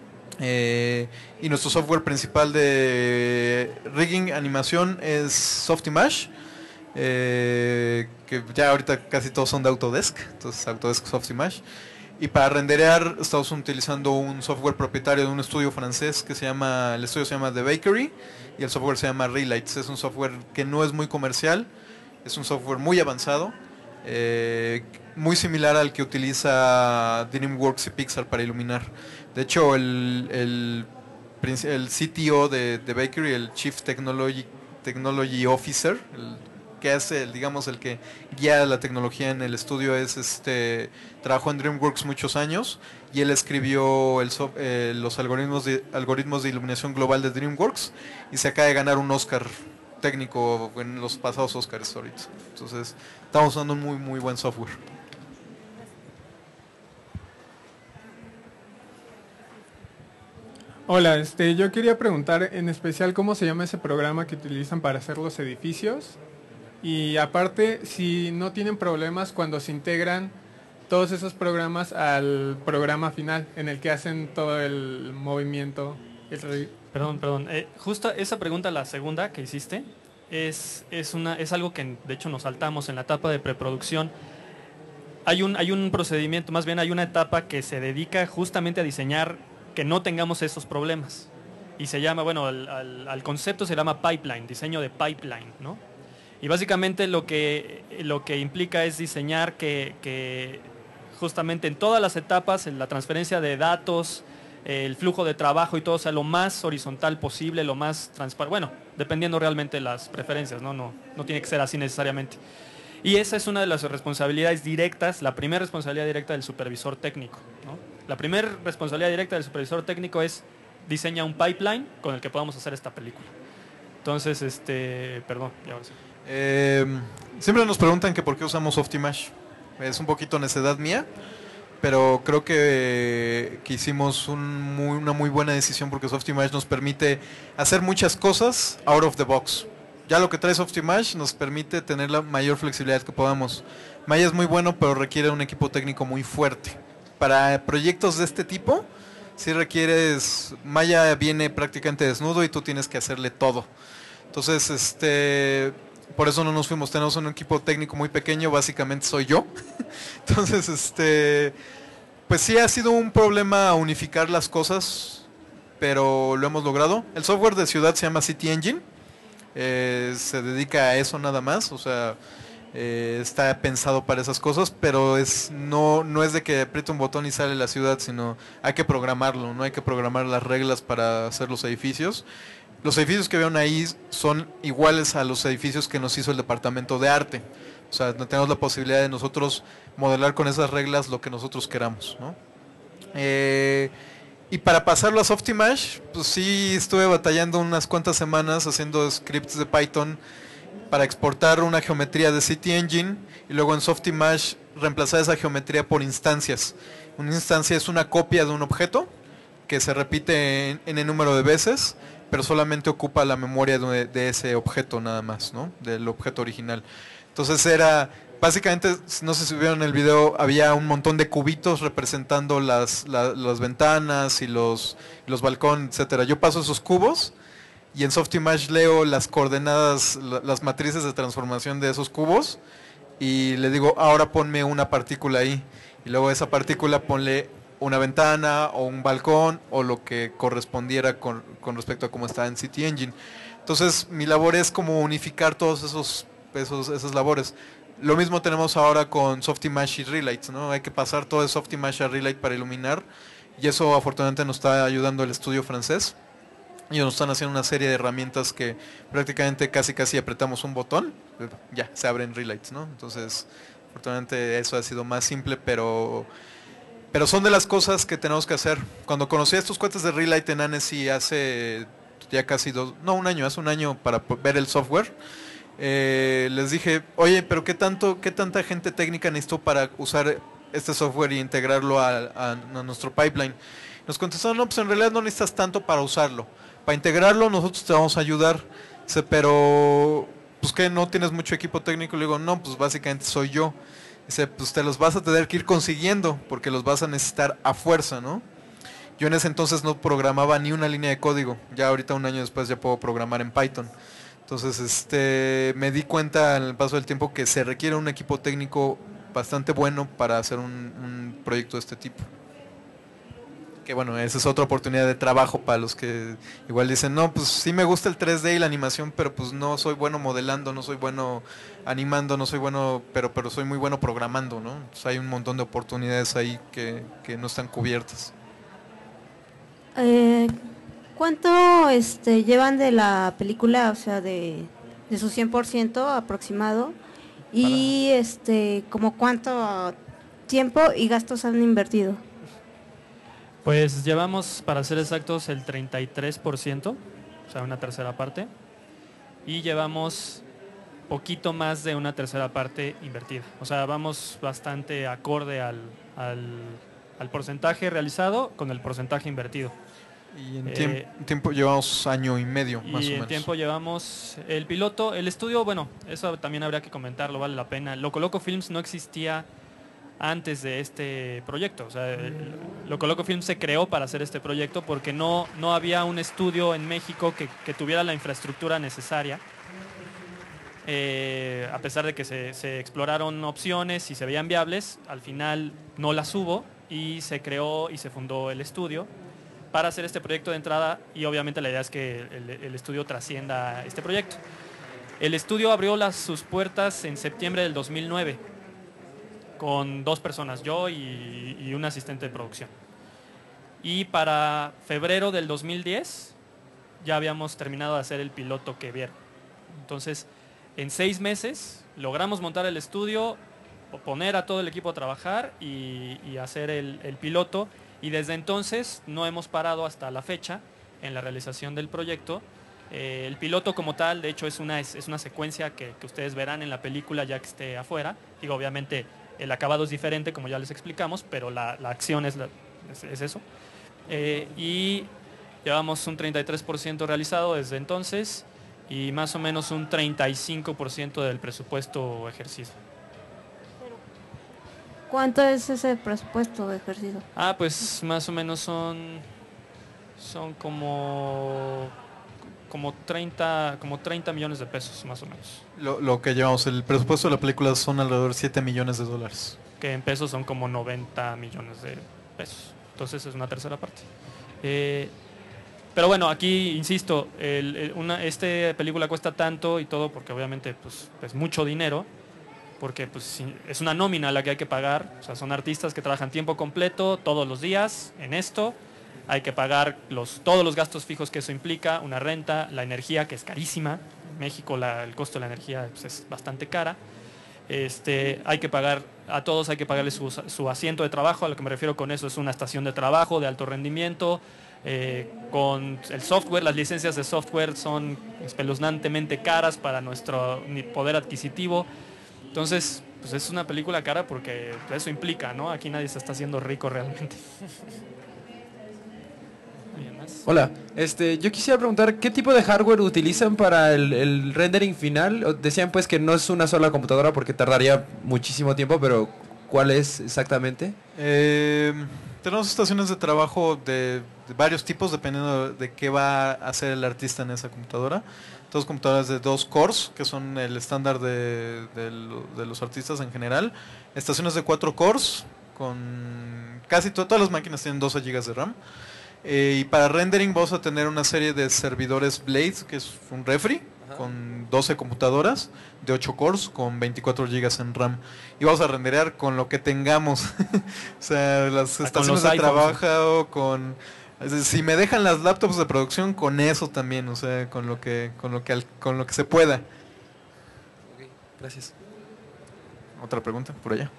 Y nuestro software principal de rigging animación es Softimage, que ya ahorita casi todos son de Autodesk, entonces Autodesk Softimage. Y para renderear estamos utilizando un software propietario de un estudio francés el estudio se llama The Bakery y el software se llama Relights. Es un software que no es muy comercial, es un software muy avanzado, muy similar al que utiliza DreamWorks y Pixar para iluminar. De hecho, el CTO de Bakery, el Chief Technology Officer, el que hace, el que guía la tecnología en el estudio, trabajó en DreamWorks muchos años y él escribió los algoritmos de iluminación global de DreamWorks y se acaba de ganar un Oscar técnico en los pasados Oscars ahorita. Entonces, estamos usando un muy muy buen software. Hola, yo quería preguntar en especial cómo se llama ese programa que utilizan para hacer los edificios y aparte si no tienen problemas cuando se integran todos esos programas al programa final en el que hacen todo el movimiento. Perdón. Justo esa pregunta, la segunda que hiciste, es algo que de hecho nos saltamos en la etapa de preproducción. Hay un procedimiento, más bien hay una etapa que se dedica justamente a diseñar que no tengamos esos problemas. Y se llama, al concepto se llama pipeline, diseño de pipeline, ¿no? Y básicamente lo que implica es diseñar que justamente en todas las etapas, en la transferencia de datos, el flujo de trabajo y todo sea lo más horizontal posible, lo más transparente, dependiendo realmente de las preferencias, no tiene que ser así necesariamente. Y esa es una de las responsabilidades directas, la primera responsabilidad directa del supervisor técnico, ¿no? La primera responsabilidad directa del supervisor técnico es diseña un pipeline con el que podamos hacer esta película. Entonces, perdón, ya ahora sí. Siempre nos preguntan que por qué usamos Softimage. Es un poquito necedad mía, pero creo que hicimos una muy buena decisión porque Softimage nos permite hacer muchas cosas out of the box. Ya lo que trae Softimage nos permite tener la mayor flexibilidad que podamos. Maya es muy bueno, pero requiere un equipo técnico muy fuerte. Para proyectos de este tipo, si requieres, Maya viene prácticamente desnudo y tú tienes que hacerle todo. Entonces, por eso no nos fuimos, tenemos un equipo técnico muy pequeño, básicamente soy yo. Entonces, pues sí ha sido un problema unificar las cosas, pero lo hemos logrado. El software de ciudad se llama City Engine, se dedica a eso nada más, o sea, está pensado para esas cosas, pero no es de que apriete un botón y sale la ciudad, sino hay que programarlo, no hay que programar las reglas para hacer los edificios. los edificios que vieron ahí son iguales a los edificios que nos hizo el departamento de arte. O sea, tenemos la posibilidad de nosotros modelar con esas reglas lo que nosotros queramos, ¿no? Y para pasarlo a Softimage, pues sí estuve batallando unas cuantas semanas haciendo scripts de Python para exportar una geometría de City Engine y luego en Softimage reemplazar esa geometría por instancias. Una instancia es una copia de un objeto que se repite en el número de veces, pero solamente ocupa la memoria de ese objeto nada más, ¿no? Del objeto original. Entonces era, básicamente, no sé si vieron el video, había un montón de cubitos representando las ventanas y los balcones, etcétera. Yo paso esos cubos y en Softimage leo las coordenadas, las matrices de transformación de esos cubos y le digo, ahora ponme una partícula ahí. Y luego esa partícula ponle una ventana o un balcón o lo que correspondiera con respecto a cómo está en City Engine. Entonces mi labor es como unificar todos esas labores. Lo mismo tenemos ahora con Softimage y Relights, ¿no? Hay que pasar todo de Softimage a Relight para iluminar y eso afortunadamente nos está ayudando el estudio francés. Ellos nos están haciendo una serie de herramientas que prácticamente casi apretamos un botón, ya se abren Relights, ¿no? Entonces, afortunadamente eso ha sido más simple, pero son de las cosas que tenemos que hacer. Cuando conocí a estos cuates de Relight en Annecy hace ya casi hace un año para ver el software, les dije, oye, pero ¿qué tanta gente técnica necesito para usar este software y integrarlo a nuestro pipeline? Nos contestaron, no, pues en realidad no necesitas tanto para usarlo. Para integrarlo nosotros te vamos a ayudar. Dice, pero, pues que no tienes mucho equipo técnico. Le digo, no, pues básicamente soy yo. Dice, pues te los vas a tener que ir consiguiendo porque los vas a necesitar a fuerza, ¿no? Yo en ese entonces no programaba ni una línea de código. Ya ahorita un año después ya puedo programar en Python. Entonces me di cuenta en el paso del tiempo que se requiere un equipo técnico bastante bueno para hacer un proyecto de este tipo. Que bueno, esa es otra oportunidad de trabajo para los que igual dicen, no, pues sí me gusta el 3D y la animación, pero pues no soy bueno modelando, no soy bueno animando, no soy bueno, pero soy muy bueno programando, ¿no? Entonces hay un montón de oportunidades ahí que no están cubiertas. ¿Cuánto llevan de la película, o sea, de su 100% aproximado? Y como cuánto tiempo y gastos han invertido. Pues llevamos, para ser exactos, el 33%, o sea, una tercera parte, y llevamos poquito más de una tercera parte invertida. O sea, vamos bastante acorde al porcentaje realizado con el porcentaje invertido. Y en tiempo llevamos año y medio, más o menos. Y en tiempo llevamos el piloto, el estudio, bueno, eso también habría que comentarlo, vale la pena. Loco Loco Films no existía antes de este proyecto. O sea, Loco Loco Films se creó para hacer este proyecto porque no había un estudio en México que tuviera la infraestructura necesaria. A pesar de que se exploraron opciones y se veían viables, al final no las hubo y se creó y se fundó el estudio para hacer este proyecto de entrada y obviamente la idea es que el estudio trascienda este proyecto. El estudio abrió sus puertas en septiembre del 2009 con 2 personas, yo y un asistente de producción. Y para febrero del 2010 ya habíamos terminado de hacer el piloto que vieron. Entonces, en 6 meses logramos montar el estudio, poner a todo el equipo a trabajar y hacer el piloto. Y desde entonces no hemos parado hasta la fecha en la realización del proyecto. El piloto como tal, de hecho, es una secuencia que ustedes verán en la película ya que esté afuera. Digo, obviamente el acabado es diferente, como ya les explicamos, pero la acción es eso. Y llevamos un 33% realizado desde entonces y más o menos un 35% del presupuesto ejercido. ¿Cuánto es ese presupuesto ejercido? Pues más o menos son como 30 millones de pesos, más o menos. Lo que llevamos, el presupuesto de la película son alrededor de $7 millones. Que en pesos son como 90 millones de pesos. Entonces es una tercera parte. Pero bueno, aquí insisto, esta película cuesta tanto y todo porque obviamente pues es mucho dinero. Porque pues, es una nómina la que hay que pagar, o sea, son artistas que trabajan tiempo completo, todos los días, en esto, hay que pagar todos los gastos fijos que eso implica, una renta, la energía, que es carísima. En México el costo de la energía pues, es bastante cara. Hay que pagar a todos, hay que pagarles su asiento de trabajo. A lo que me refiero con eso es una estación de trabajo de alto rendimiento. Con el software, las licencias de software son espeluznantemente caras para nuestro poder adquisitivo. Entonces, pues es una película cara porque eso implica, ¿no? Aquí nadie se está haciendo rico realmente. Hola, yo quisiera preguntar, ¿qué tipo de hardware utilizan para el rendering final? Decían pues que no es una sola computadora porque tardaría muchísimo tiempo, pero ¿cuál es exactamente? Tenemos estaciones de trabajo de varios tipos, dependiendo de qué va a hacer el artista en esa computadora. Todas computadoras de 2 cores, que son el estándar de los artistas en general. Estaciones de 4 cores, con casi todas las máquinas tienen 12 GB de RAM. Y para rendering vamos a tener una serie de servidores Blade, que es un refri, con 12 computadoras de 8 cores con 24 GB en RAM. Y vamos a renderear con lo que tengamos. O sea, las estaciones de trabajo, con... Si me dejan las laptops de producción, con eso también, o sea, con lo que se pueda. Okay, gracias. Otra pregunta, por allá.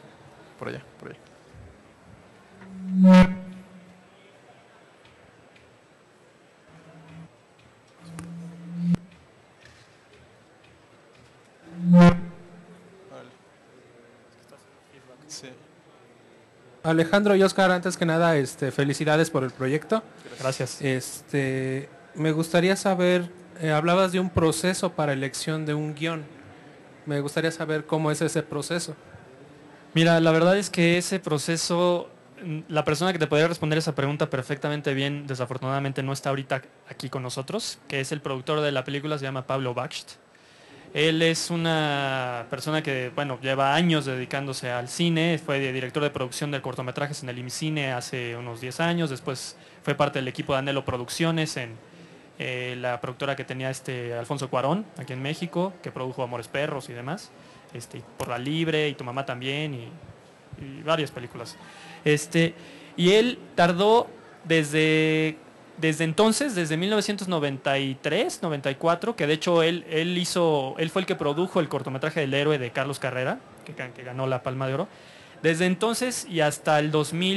Sí. Alejandro y Oscar, antes que nada, felicidades por el proyecto. Gracias. Me gustaría saber, hablabas de un proceso para elección de un guión. Me gustaría saber cómo es ese proceso. Mira, la verdad es que ese proceso, la persona que te podría responder esa pregunta perfectamente bien, desafortunadamente no está ahorita aquí con nosotros, que es el productor de la película, se llama Pablo Baxt. Él es una persona que, bueno, lleva años dedicándose al cine, fue director de producción de cortometrajes en el IMCINE hace unos 10 años, después fue parte del equipo de Anhelo Producciones en la productora que tenía Alfonso Cuarón, aquí en México, que produjo Amores Perros y demás, Por la Libre y Tu Mamá También y varias películas. Y él tardó desde entonces, desde 1993, 94, que de hecho él fue el que produjo el cortometraje del héroe de Carlos Carrera, que ganó la Palma de Oro. Desde entonces y hasta el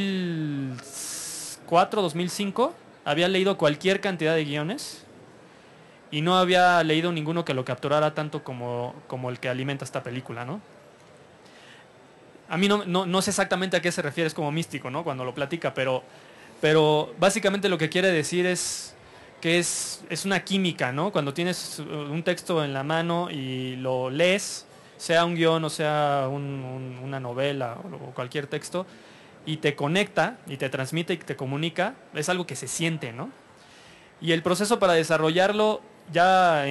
2004, 2005, había leído cualquier cantidad de guiones y no había leído ninguno que lo capturara tanto como el que alimenta esta película, ¿no? A mí no sé exactamente a qué se refiere, es como místico, ¿no? Cuando lo platica, pero básicamente lo que quiere decir es que es una química, ¿no? Cuando tienes un texto en la mano y lo lees, sea un guión o sea una novela o cualquier texto, y te conecta, y te transmite y te comunica, es algo que se siente, ¿no? Y el proceso para desarrollarlo ya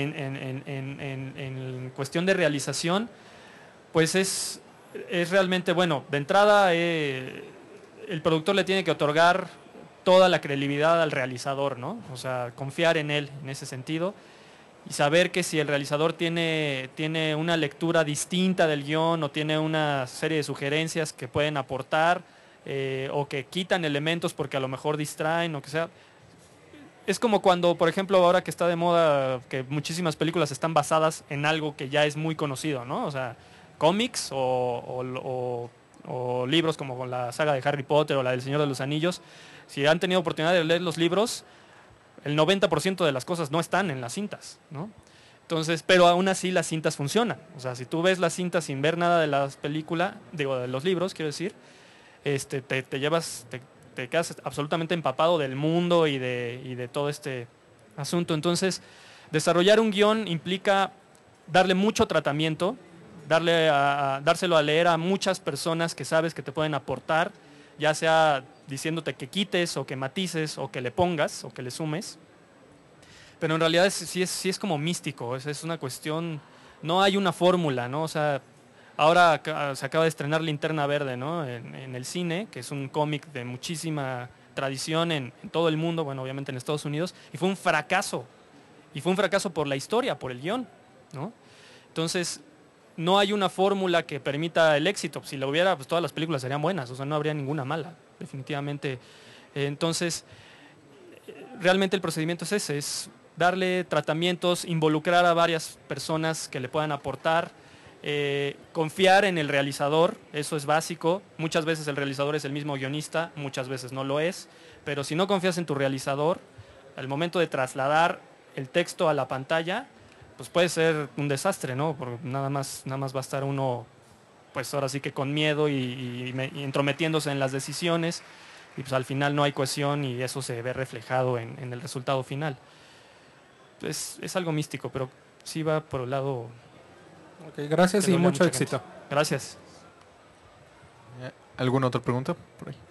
en cuestión de realización, pues es realmente, bueno, de entrada el productor le tiene que otorgar toda la credibilidad al realizador, ¿no? O sea, confiar en él en ese sentido y saber que si el realizador tiene una lectura distinta del guión o tiene una serie de sugerencias que pueden aportar o que quitan elementos porque a lo mejor distraen o que sea. Es como cuando, por ejemplo, ahora que está de moda que muchísimas películas están basadas en algo que ya es muy conocido, ¿no? O sea, cómics o libros como la saga de Harry Potter o la del Señor de los Anillos. Si han tenido oportunidad de leer los libros, el 90% de las cosas no están en las cintas, ¿no? Entonces, pero aún así las cintas funcionan. O sea, si tú ves las cintas sin ver nada de las películas, digo, de los libros, quiero decir, te quedas absolutamente empapado del mundo y de todo este asunto. Entonces, desarrollar un guión implica darle mucho tratamiento, dárselo a leer a muchas personas que sabes que te pueden aportar, ya sea diciéndote que quites o que matices o que le pongas o que le sumes. Pero en realidad sí es como místico, es una cuestión, no hay una fórmula, ¿no? O sea, ahora se acaba de estrenar Linterna Verde, ¿no? En el cine, que es un cómic de muchísima tradición en todo el mundo, bueno, obviamente en Estados Unidos, y fue un fracaso. Y fue un fracaso por la historia, por el guión, ¿no? Entonces, no hay una fórmula que permita el éxito. Si lo hubiera, pues todas las películas serían buenas, o sea, no habría ninguna mala, definitivamente. Entonces, realmente el procedimiento es ese, es darle tratamientos, involucrar a varias personas que le puedan aportar, confiar en el realizador, eso es básico. Muchas veces el realizador es el mismo guionista, muchas veces no lo es, pero si no confías en tu realizador, al momento de trasladar el texto a la pantalla, pues puede ser un desastre, ¿no? Porque nada más va a estar uno, pues ahora sí que con miedo y entrometiéndose en las decisiones, y pues al final no hay cohesión y eso se ve reflejado en el resultado final. Es algo místico, pero sí va por el lado... Ok, gracias y mucho éxito. Gracias. ¿Alguna otra pregunta por ahí?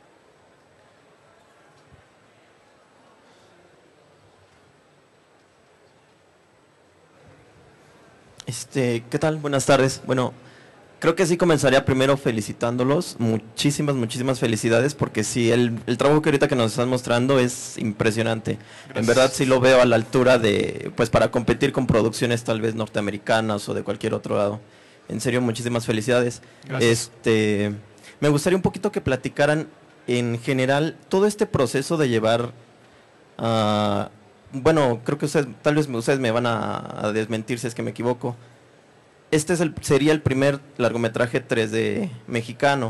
¿Qué tal? Buenas tardes. Bueno, creo que sí comenzaría primero felicitándolos. Muchísimas felicidades, porque sí, el trabajo que ahorita que nos están mostrando es impresionante. Gracias. En verdad sí lo veo a la altura de, pues para competir con producciones tal vez norteamericanas o de cualquier otro lado. En serio, muchísimas felicidades. Gracias. Me gustaría un poquito que platicaran en general todo este proceso de llevar a... Bueno, creo que tal vez ustedes me van a desmentir si es que me equivoco. Sería el primer largometraje 3D mexicano.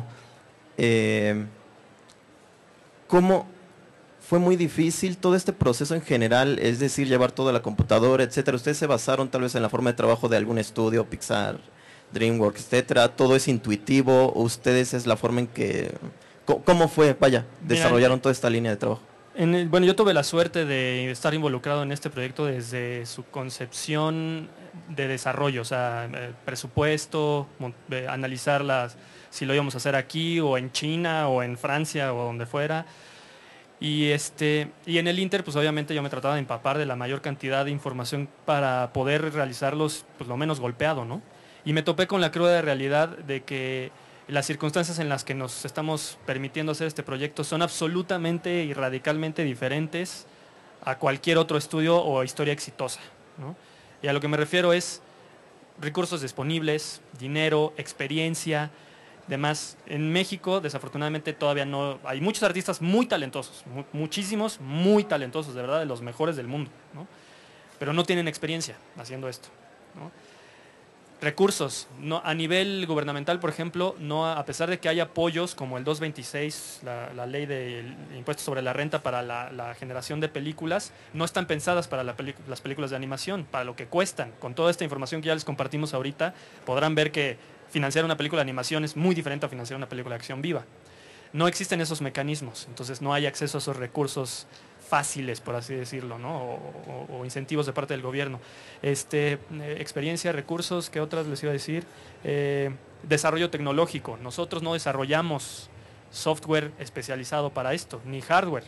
¿Cómo fue muy difícil todo este proceso en general? Es decir, llevar toda la computadora, etcétera. ¿Ustedes se basaron tal vez en la forma de trabajo de algún estudio, Pixar, DreamWorks, etcétera? ¿Todo es intuitivo? ¿O ustedes es la forma en que... ¿Cómo fue, desarrollaron toda esta línea de trabajo? Bueno, yo tuve la suerte de estar involucrado en este proyecto desde su concepción de desarrollo, o sea, presupuesto, analizar si lo íbamos a hacer aquí o en China o en Francia o donde fuera. Y en el Inter, pues obviamente yo me trataba de empapar de la mayor cantidad de información para poder realizarlos, pues lo menos golpeado, ¿no? Y me topé con la cruda realidad de que las circunstancias en las que nos estamos permitiendo hacer este proyecto son absolutamente y radicalmente diferentes a cualquier otro estudio o historia exitosa, ¿no? Y a lo que me refiero es recursos disponibles, dinero, experiencia, demás. En México, desafortunadamente, todavía no... Hay muchos artistas muy talentosos, muchísimos muy talentosos, de verdad, de los mejores del mundo, ¿no? Pero no tienen experiencia haciendo esto, ¿no? Recursos, no, a nivel gubernamental, por ejemplo, no, a pesar de que hay apoyos como el 226, la ley del impuesto sobre la renta para la generación de películas, no están pensadas para las películas de animación, para lo que cuestan. Con toda esta información que ya les compartimos ahorita, podrán ver que financiar una película de animación es muy diferente a financiar una película de acción viva. No existen esos mecanismos, entonces no hay acceso a esos recursos fáciles, por así decirlo, ¿no? O incentivos de parte del gobierno. Experiencia, recursos, ¿qué otras les iba a decir? Desarrollo tecnológico. Nosotros no desarrollamos software especializado para esto, ni hardware.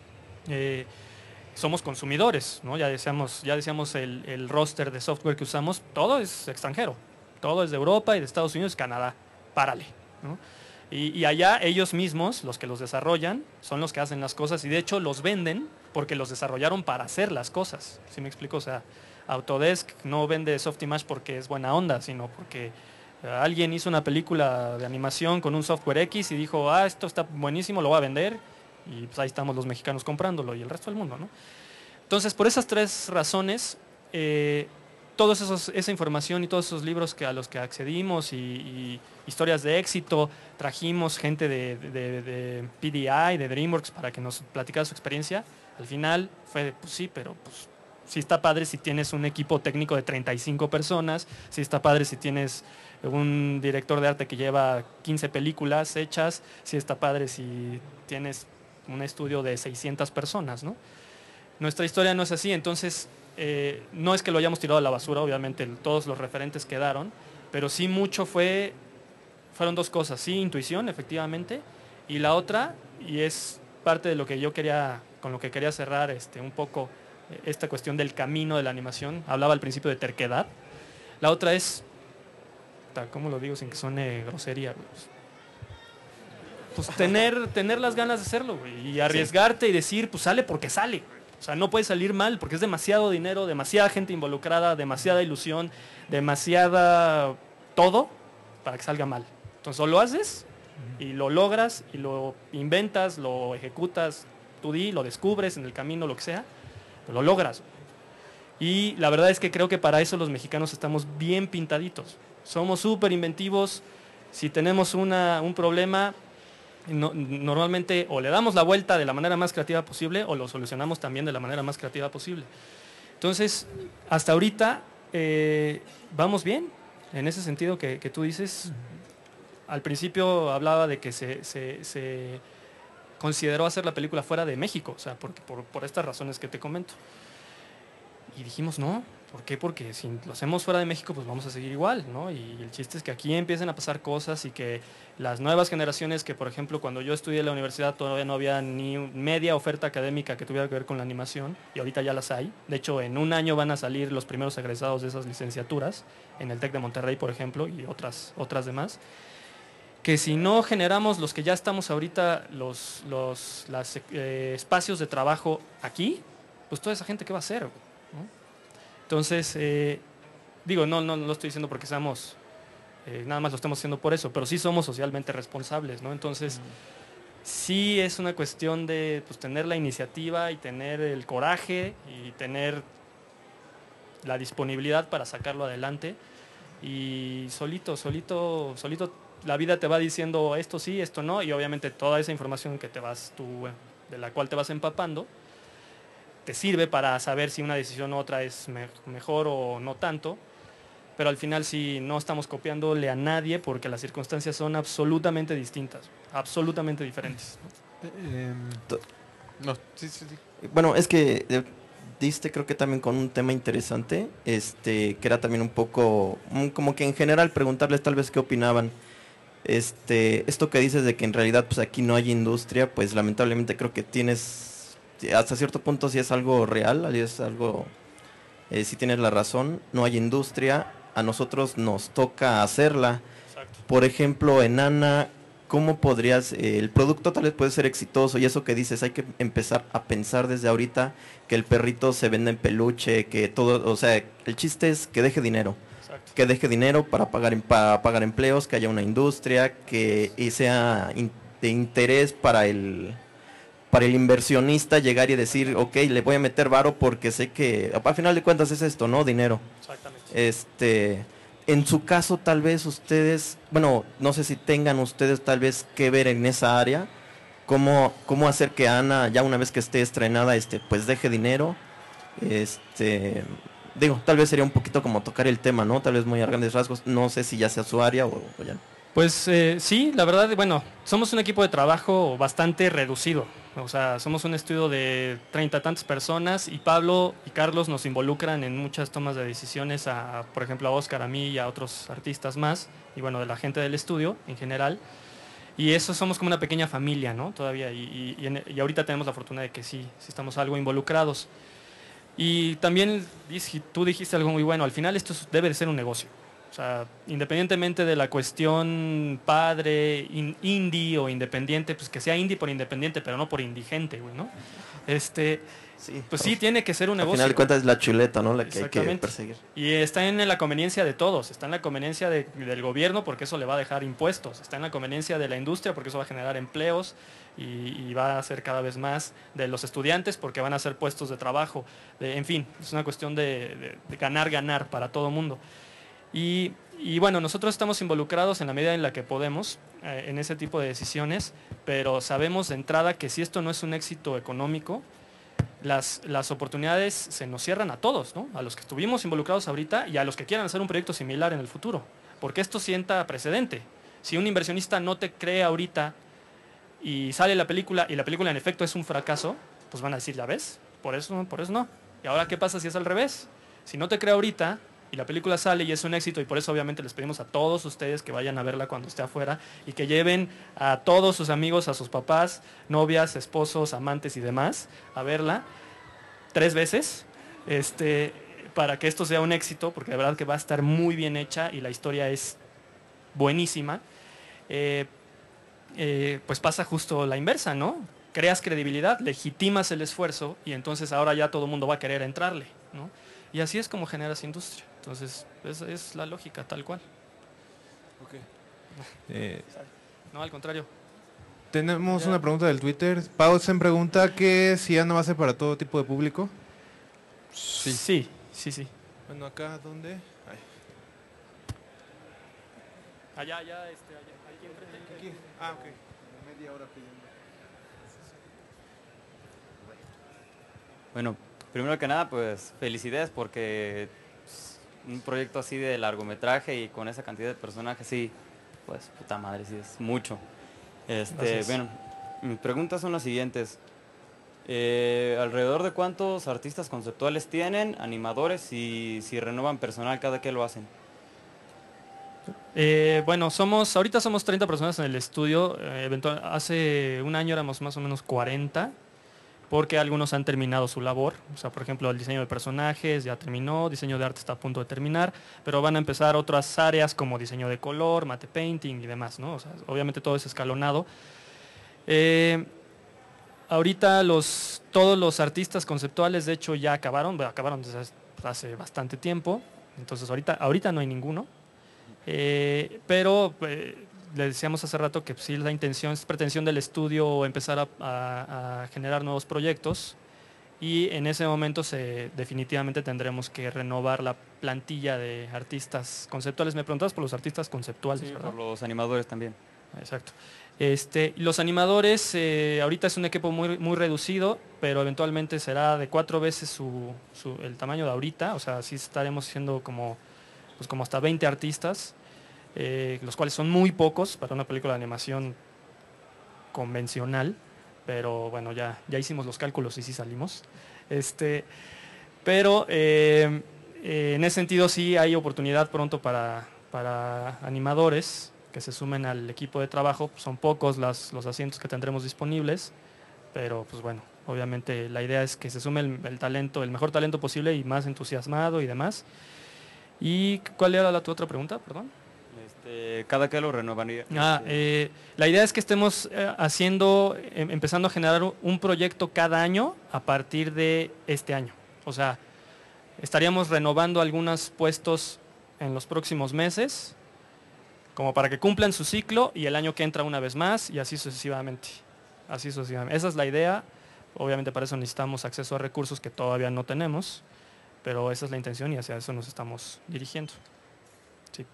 Somos consumidores, ¿no? Ya decíamos el roster de software que usamos, todo es extranjero, todo es de Europa y de Estados Unidos, Canadá. Párale, ¿no? Y allá ellos mismos, los que los desarrollan, son los que hacen las cosas y de hecho los venden porque los desarrollaron para hacer las cosas. ¿Sí me explico? O sea, Autodesk no vende Softimage porque es buena onda, sino porque alguien hizo una película de animación con un software X y dijo, esto está buenísimo, lo voy a vender, y pues ahí estamos los mexicanos comprándolo y el resto del mundo, ¿no? Entonces, por esas tres razones, toda esa información y todos esos libros a los que accedimos y historias de éxito, trajimos gente de PDI, de DreamWorks, para que nos platicara su experiencia. Al final fue, pues sí, pero pues sí está padre si tienes un equipo técnico de 35 personas, sí está padre si tienes un director de arte que lleva 15 películas hechas, sí está padre si tienes un estudio de 600 personas, ¿no? Nuestra historia no es así, entonces... no es que lo hayamos tirado a la basura, obviamente todos los referentes quedaron, pero sí fueron dos cosas, sí, intuición, efectivamente, y la otra, y es parte de lo que con lo que quería cerrar un poco esta cuestión del camino de la animación. Hablaba al principio de terquedad. La otra es, ¿cómo lo digo sin que suene grosería? Pues tener las ganas de hacerlo, güey, y arriesgarte y decir, pues sale porque sale. O sea, no puede salir mal porque es demasiado dinero, demasiada gente involucrada, demasiada ilusión, demasiada todo para que salga mal. Entonces, o lo haces y lo logras y lo inventas, lo ejecutas, tú di, lo descubres en el camino, lo que sea, pero lo logras. Y la verdad es que creo que para eso los mexicanos estamos bien pintaditos. Somos súper inventivos. Si tenemos un problema, normalmente o le damos la vuelta de la manera más creativa posible o lo solucionamos también de la manera más creativa posible. Entonces, hasta ahorita vamos bien. En ese sentido que tú dices, al principio hablaba de que se consideró hacer la película fuera de México, o sea, por estas razones que te comento. Y dijimos, no, ¿por qué? Porque si lo hacemos fuera de México, pues vamos a seguir igual, ¿no? Y el chiste es que aquí empiecen a pasar cosas y que las nuevas generaciones, que por ejemplo cuando yo estudié en la universidad todavía no había ni media oferta académica que tuviera que ver con la animación, y ahorita ya las hay. De hecho, en un año van a salir los primeros egresados de esas licenciaturas, en el TEC de Monterrey, por ejemplo, y otras demás. Que si no generamos los que ya estamos ahorita, los espacios de trabajo aquí, pues toda esa gente, ¿qué va a hacer? ¿No? Entonces, digo, no lo estoy diciendo porque seamos, nada más lo estamos haciendo por eso, pero sí somos socialmente responsables, ¿no? Entonces, sí es una cuestión de pues, tener la iniciativa y tener el coraje y tener la disponibilidad para sacarlo adelante, y solito la vida te va diciendo esto sí, esto no, y obviamente toda esa información que de la cual te vas empapando te sirve para saber si una decisión u otra es mejor o no tanto, pero al final sí no estamos copiándole a nadie porque las circunstancias son absolutamente distintas, absolutamente diferentes. Sí. Bueno, es que diste creo que también con un tema interesante, que era también un poco, como que en general preguntarles tal vez qué opinaban. Esto que dices de que en realidad pues aquí no hay industria, pues lamentablemente creo que tienes hasta cierto punto sí es algo real, es algo, sí tienes la razón, no hay industria, a nosotros nos toca hacerla. Exacto. Por ejemplo, en Ana, ¿cómo podrías, el producto tal vez puede ser exitoso, y eso que dices, hay que empezar a pensar desde ahorita que el perrito se vende en peluche, que todo, o sea, el chiste es que deje dinero. Exacto. Que deje dinero para pagar empleos, que haya una industria, que sea de interés para el inversionista llegar y decir, ok, le voy a meter varo porque sé que, al final de cuentas es esto, ¿no? Dinero. Exactamente. En su caso, tal vez ustedes, bueno, no sé si tengan ustedes tal vez que ver en esa área, cómo hacer que Ana, ya una vez que esté estrenada, pues deje dinero. Digo, tal vez sería un poquito como tocar el tema, ¿no? Tal vez muy a grandes rasgos, no sé si ya sea su área o ya no. Pues sí, la verdad, bueno, somos un equipo de trabajo bastante reducido. O sea, somos un estudio de 30 tantas personas, y Pablo y Carlos nos involucran en muchas tomas de decisiones, por ejemplo a Oscar, a mí y a otros artistas más, y bueno, de la gente del estudio en general. Y eso somos como una pequeña familia, ¿no? Todavía, y ahorita tenemos la fortuna de que sí estamos algo involucrados. Y también tú dijiste algo muy bueno, al final esto debe de ser un negocio. O sea, independientemente de la cuestión padre, indie o independiente, pues que sea indie por independiente, pero no por indigente, güey, ¿no? Pues sí, tiene que ser un negocio. Al final de cuentas es la chuleta, ¿no? La que hay que perseguir. Y está en la conveniencia de todos, está en la conveniencia del gobierno porque eso le va a dejar impuestos, está en la conveniencia de la industria porque eso va a generar empleos, y va a ser cada vez más de los estudiantes porque van a ser puestos de trabajo. En fin, es una cuestión de ganar para todo mundo. Y bueno, nosotros estamos involucrados en la medida en la que podemos en ese tipo de decisiones, pero sabemos de entrada que si esto no es un éxito económico, las oportunidades se nos cierran a todos, ¿no? A los que estuvimos involucrados ahorita y a los que quieran hacer un proyecto similar en el futuro, porque esto sienta precedente. Si un inversionista no te cree ahorita y sale la película y la película en efecto es un fracaso, pues van a decir, ya ves, por eso no. ¿Y ahora qué pasa si es al revés? Si no te cree ahorita y la película sale y es un éxito, y por eso obviamente les pedimos a todos ustedes que vayan a verla cuando esté afuera y que lleven a todos sus amigos, a sus papás, novias, esposos, amantes y demás a verla 3 veces, para que esto sea un éxito, porque de verdad que va a estar muy bien hecha y la historia es buenísima. Pues pasa justo la inversa, ¿no? Creas credibilidad, legitimas el esfuerzo y entonces ahora ya todo el mundo va a querer entrarle, ¿no? Y así es como generas industria. Entonces, esa es la lógica tal cual. Okay. No, al contrario. Tenemos una pregunta del Twitter. Pausen pregunta que si ya no va a ser para todo tipo de público. Sí. Bueno, acá, ¿dónde? Ahí. Allá, aquí enfrente. Aquí. Ah, ok. Media hora pidiendo. Bueno, primero que nada, pues felicidades porque un proyecto así de largometraje y con esa cantidad de personajes, sí, pues puta madre, sí es mucho. Bueno, mis preguntas son las siguientes. ¿Alrededor de cuántos artistas conceptuales tienen, animadores y si renovan personal cada que lo hacen? Bueno, ahorita somos 30 personas en el estudio. Hace un año éramos más o menos 40, porque algunos han terminado su labor. O sea, por ejemplo, el diseño de personajes ya terminó, diseño de arte está a punto de terminar, pero van a empezar otras áreas como diseño de color, mate painting y demás, ¿no? O sea, obviamente todo es escalonado. Ahorita todos los artistas conceptuales, de hecho, ya acabaron desde hace bastante tiempo. Entonces, ahorita no hay ninguno. Pero le decíamos hace rato que sí, es pretensión del estudio empezar a generar nuevos proyectos, y en ese momento definitivamente tendremos que renovar la plantilla de artistas conceptuales. Me preguntabas por los artistas conceptuales, Sí, ¿verdad? por los animadores también. Exacto. Los animadores, ahorita es un equipo muy reducido, pero eventualmente será de 4 veces el tamaño de ahorita. O sea, sí estaremos siendo como hasta 20 artistas, los cuales son muy pocos para una película de animación convencional, pero bueno, ya hicimos los cálculos y sí salimos. Pero en ese sentido sí hay oportunidad pronto para animadores que se sumen al equipo de trabajo. Son pocos los asientos que tendremos disponibles, pero pues bueno, obviamente la idea es que se sume el mejor talento posible y más entusiasmado y demás. ¿Y cuál era tu otra pregunta? Perdón. ¿Cada que lo renovaría? La idea es que estemos empezando a generar un proyecto cada año a partir de este año. O sea, estaríamos renovando algunos puestos en los próximos meses, como para que cumplan su ciclo, y el año que entra una vez más, y así sucesivamente. Esa es la idea. Obviamente para eso necesitamos acceso a recursos que todavía no tenemos, pero esa es la intención y hacia eso nos estamos dirigiendo. Sí.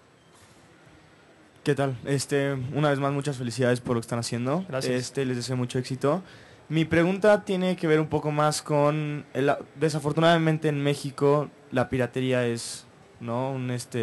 ¿Qué tal? Una vez más, muchas felicidades por lo que están haciendo. Gracias. Les deseo mucho éxito. Mi pregunta tiene que ver un poco más con desafortunadamente en México la piratería es, ¿no?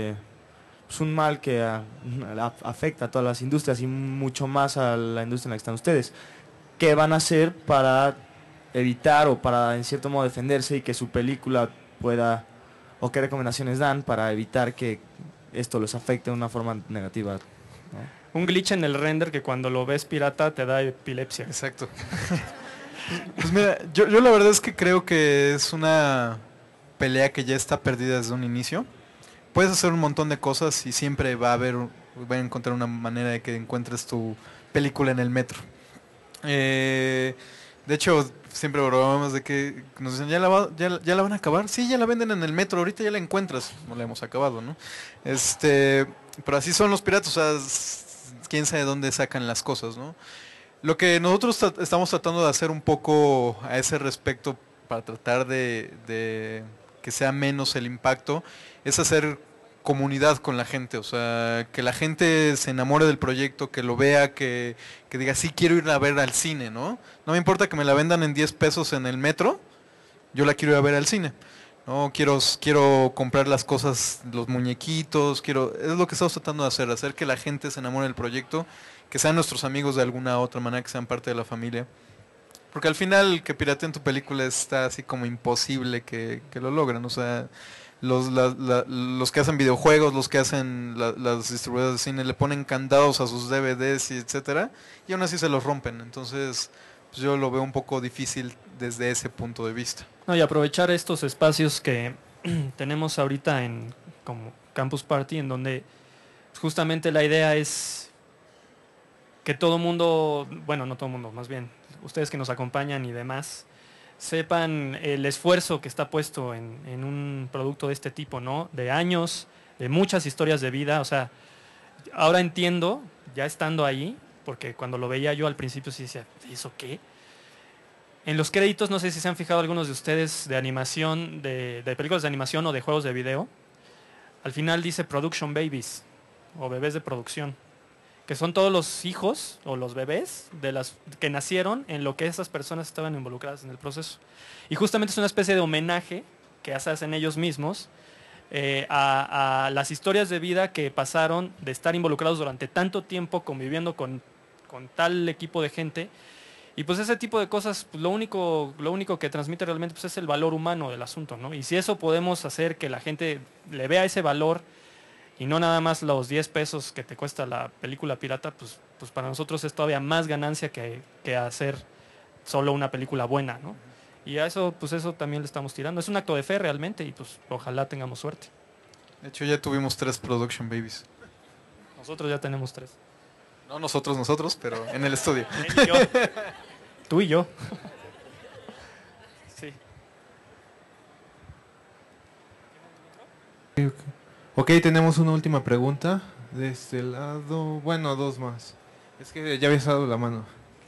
Un mal que afecta a todas las industrias y mucho más a la industria en la que están ustedes. ¿Qué van a hacer para evitar o para en cierto modo defenderse y que su película pueda, o qué recomendaciones dan para evitar que esto los afecte de una forma negativa, ¿no? Un glitch en el render que cuando lo ves pirata te da epilepsia. Exacto. Pues mira, yo la verdad es que creo que es una pelea que ya está perdida desde un inicio. Puedes hacer un montón de cosas y siempre va a encontrar una manera de que encuentres tu película en el metro. De hecho, siempre bromeamos de que nos dicen, ¿ya la van a acabar? Sí, ya la venden en el metro, ahorita ya la encuentras. No la hemos acabado, ¿no? Pero así son los piratas, o sea, quién sabe dónde sacan las cosas, ¿no? Lo que nosotros estamos tratando de hacer un poco a ese respecto para tratar de que sea menos el impacto es hacer comunidad con la gente, o sea, que la gente se enamore del proyecto, que lo vea, que diga, sí, quiero ir a ver al cine, ¿no? No me importa que me la vendan en 10 pesos en el metro, yo la quiero ir a ver al cine, ¿no? Quiero comprar las cosas, los muñequitos, es lo que estamos tratando de hacer que la gente se enamore del proyecto, que sean nuestros amigos de alguna otra manera, que sean parte de la familia. Porque al final que pirateen tu película está así como imposible que lo logren, o sea, los que hacen videojuegos, los que hacen las distribuidoras de cine le ponen candados a sus DVDs y etcétera, y aún así se los rompen. Entonces, pues yo lo veo un poco difícil desde ese punto de vista. No, y aprovechar estos espacios que tenemos ahorita como Campus Party, en donde justamente la idea es que todo mundo, bueno, no todo mundo, más bien ustedes que nos acompañan y demás, sepan el esfuerzo que está puesto en un producto de este tipo, ¿no? De años, de muchas historias de vida. O sea, ahora entiendo, ya estando ahí, porque cuando lo veía yo al principio sí decía, ¿eso qué? En los créditos, no sé si se han fijado algunos de ustedes de animación, de películas de animación o de juegos de video, al final dice Production Babies, o bebés de producción, que son todos los hijos o los bebés de las que nacieron en lo que esas personas estaban involucradas en el proceso. Y justamente es una especie de homenaje que hacen ellos mismos a las historias de vida que pasaron de estar involucrados durante tanto tiempo conviviendo con tal equipo de gente. Y pues ese tipo de cosas, pues lo único que transmite realmente pues es el valor humano del asunto, ¿no? Y si eso podemos hacer que la gente le vea ese valor y no nada más los 10 pesos que te cuesta la película pirata, pues para nosotros es todavía más ganancia que hacer solo una película buena, ¿no? Y a eso, pues eso también le estamos tirando. Es un acto de fe realmente y pues ojalá tengamos suerte. De hecho ya tuvimos 3 Production Babies. Nosotros ya tenemos 3. No nosotros, pero en el estudio. Él y yo. Tú y yo. Sí. Ok, tenemos una última pregunta de este lado. Bueno, 2 más. Es que ya habías dado la mano.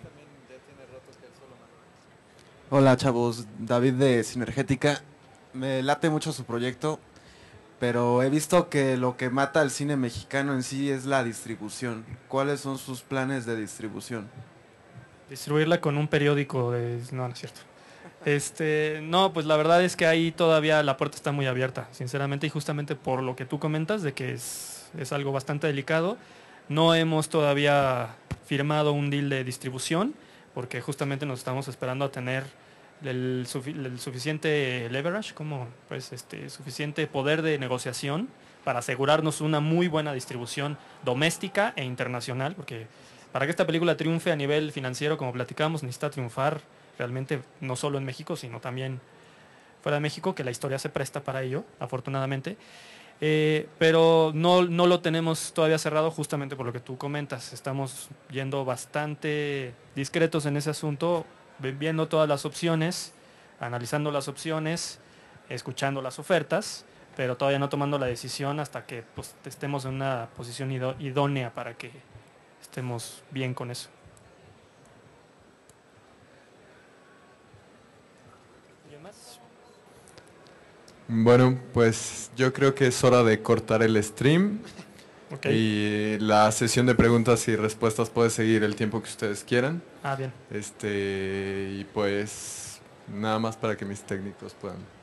Hola chavos, David de Sinergética. Me late mucho su proyecto, pero he visto que lo que mata al cine mexicano en sí es la distribución. ¿Cuáles son sus planes de distribución? Distribuirla con un periódico no es cierto. No, pues la verdad es que ahí todavía la puerta está muy abierta, sinceramente, y justamente por lo que tú comentas de que es algo bastante delicado. No hemos todavía firmado un deal de distribución porque justamente nos estamos esperando a tener el suficiente leverage, suficiente poder de negociación para asegurarnos una muy buena distribución doméstica e internacional, porque para que esta película triunfe a nivel financiero, como platicamos, necesita triunfar realmente no solo en México, sino también fuera de México, que la historia se presta para ello, afortunadamente. Pero no lo tenemos todavía cerrado justamente por lo que tú comentas. Estamos yendo bastante discretos en ese asunto, viendo todas las opciones, analizando las opciones, escuchando las ofertas, pero todavía no tomando la decisión hasta que pues, estemos en una posición idónea para que estemos bien con eso. ¿Alguien más? Bueno, pues yo creo que es hora de cortar el stream. Okay. Y la sesión de preguntas y respuestas puede seguir el tiempo que ustedes quieran. Ah, bien. Y pues nada más para que mis técnicos puedan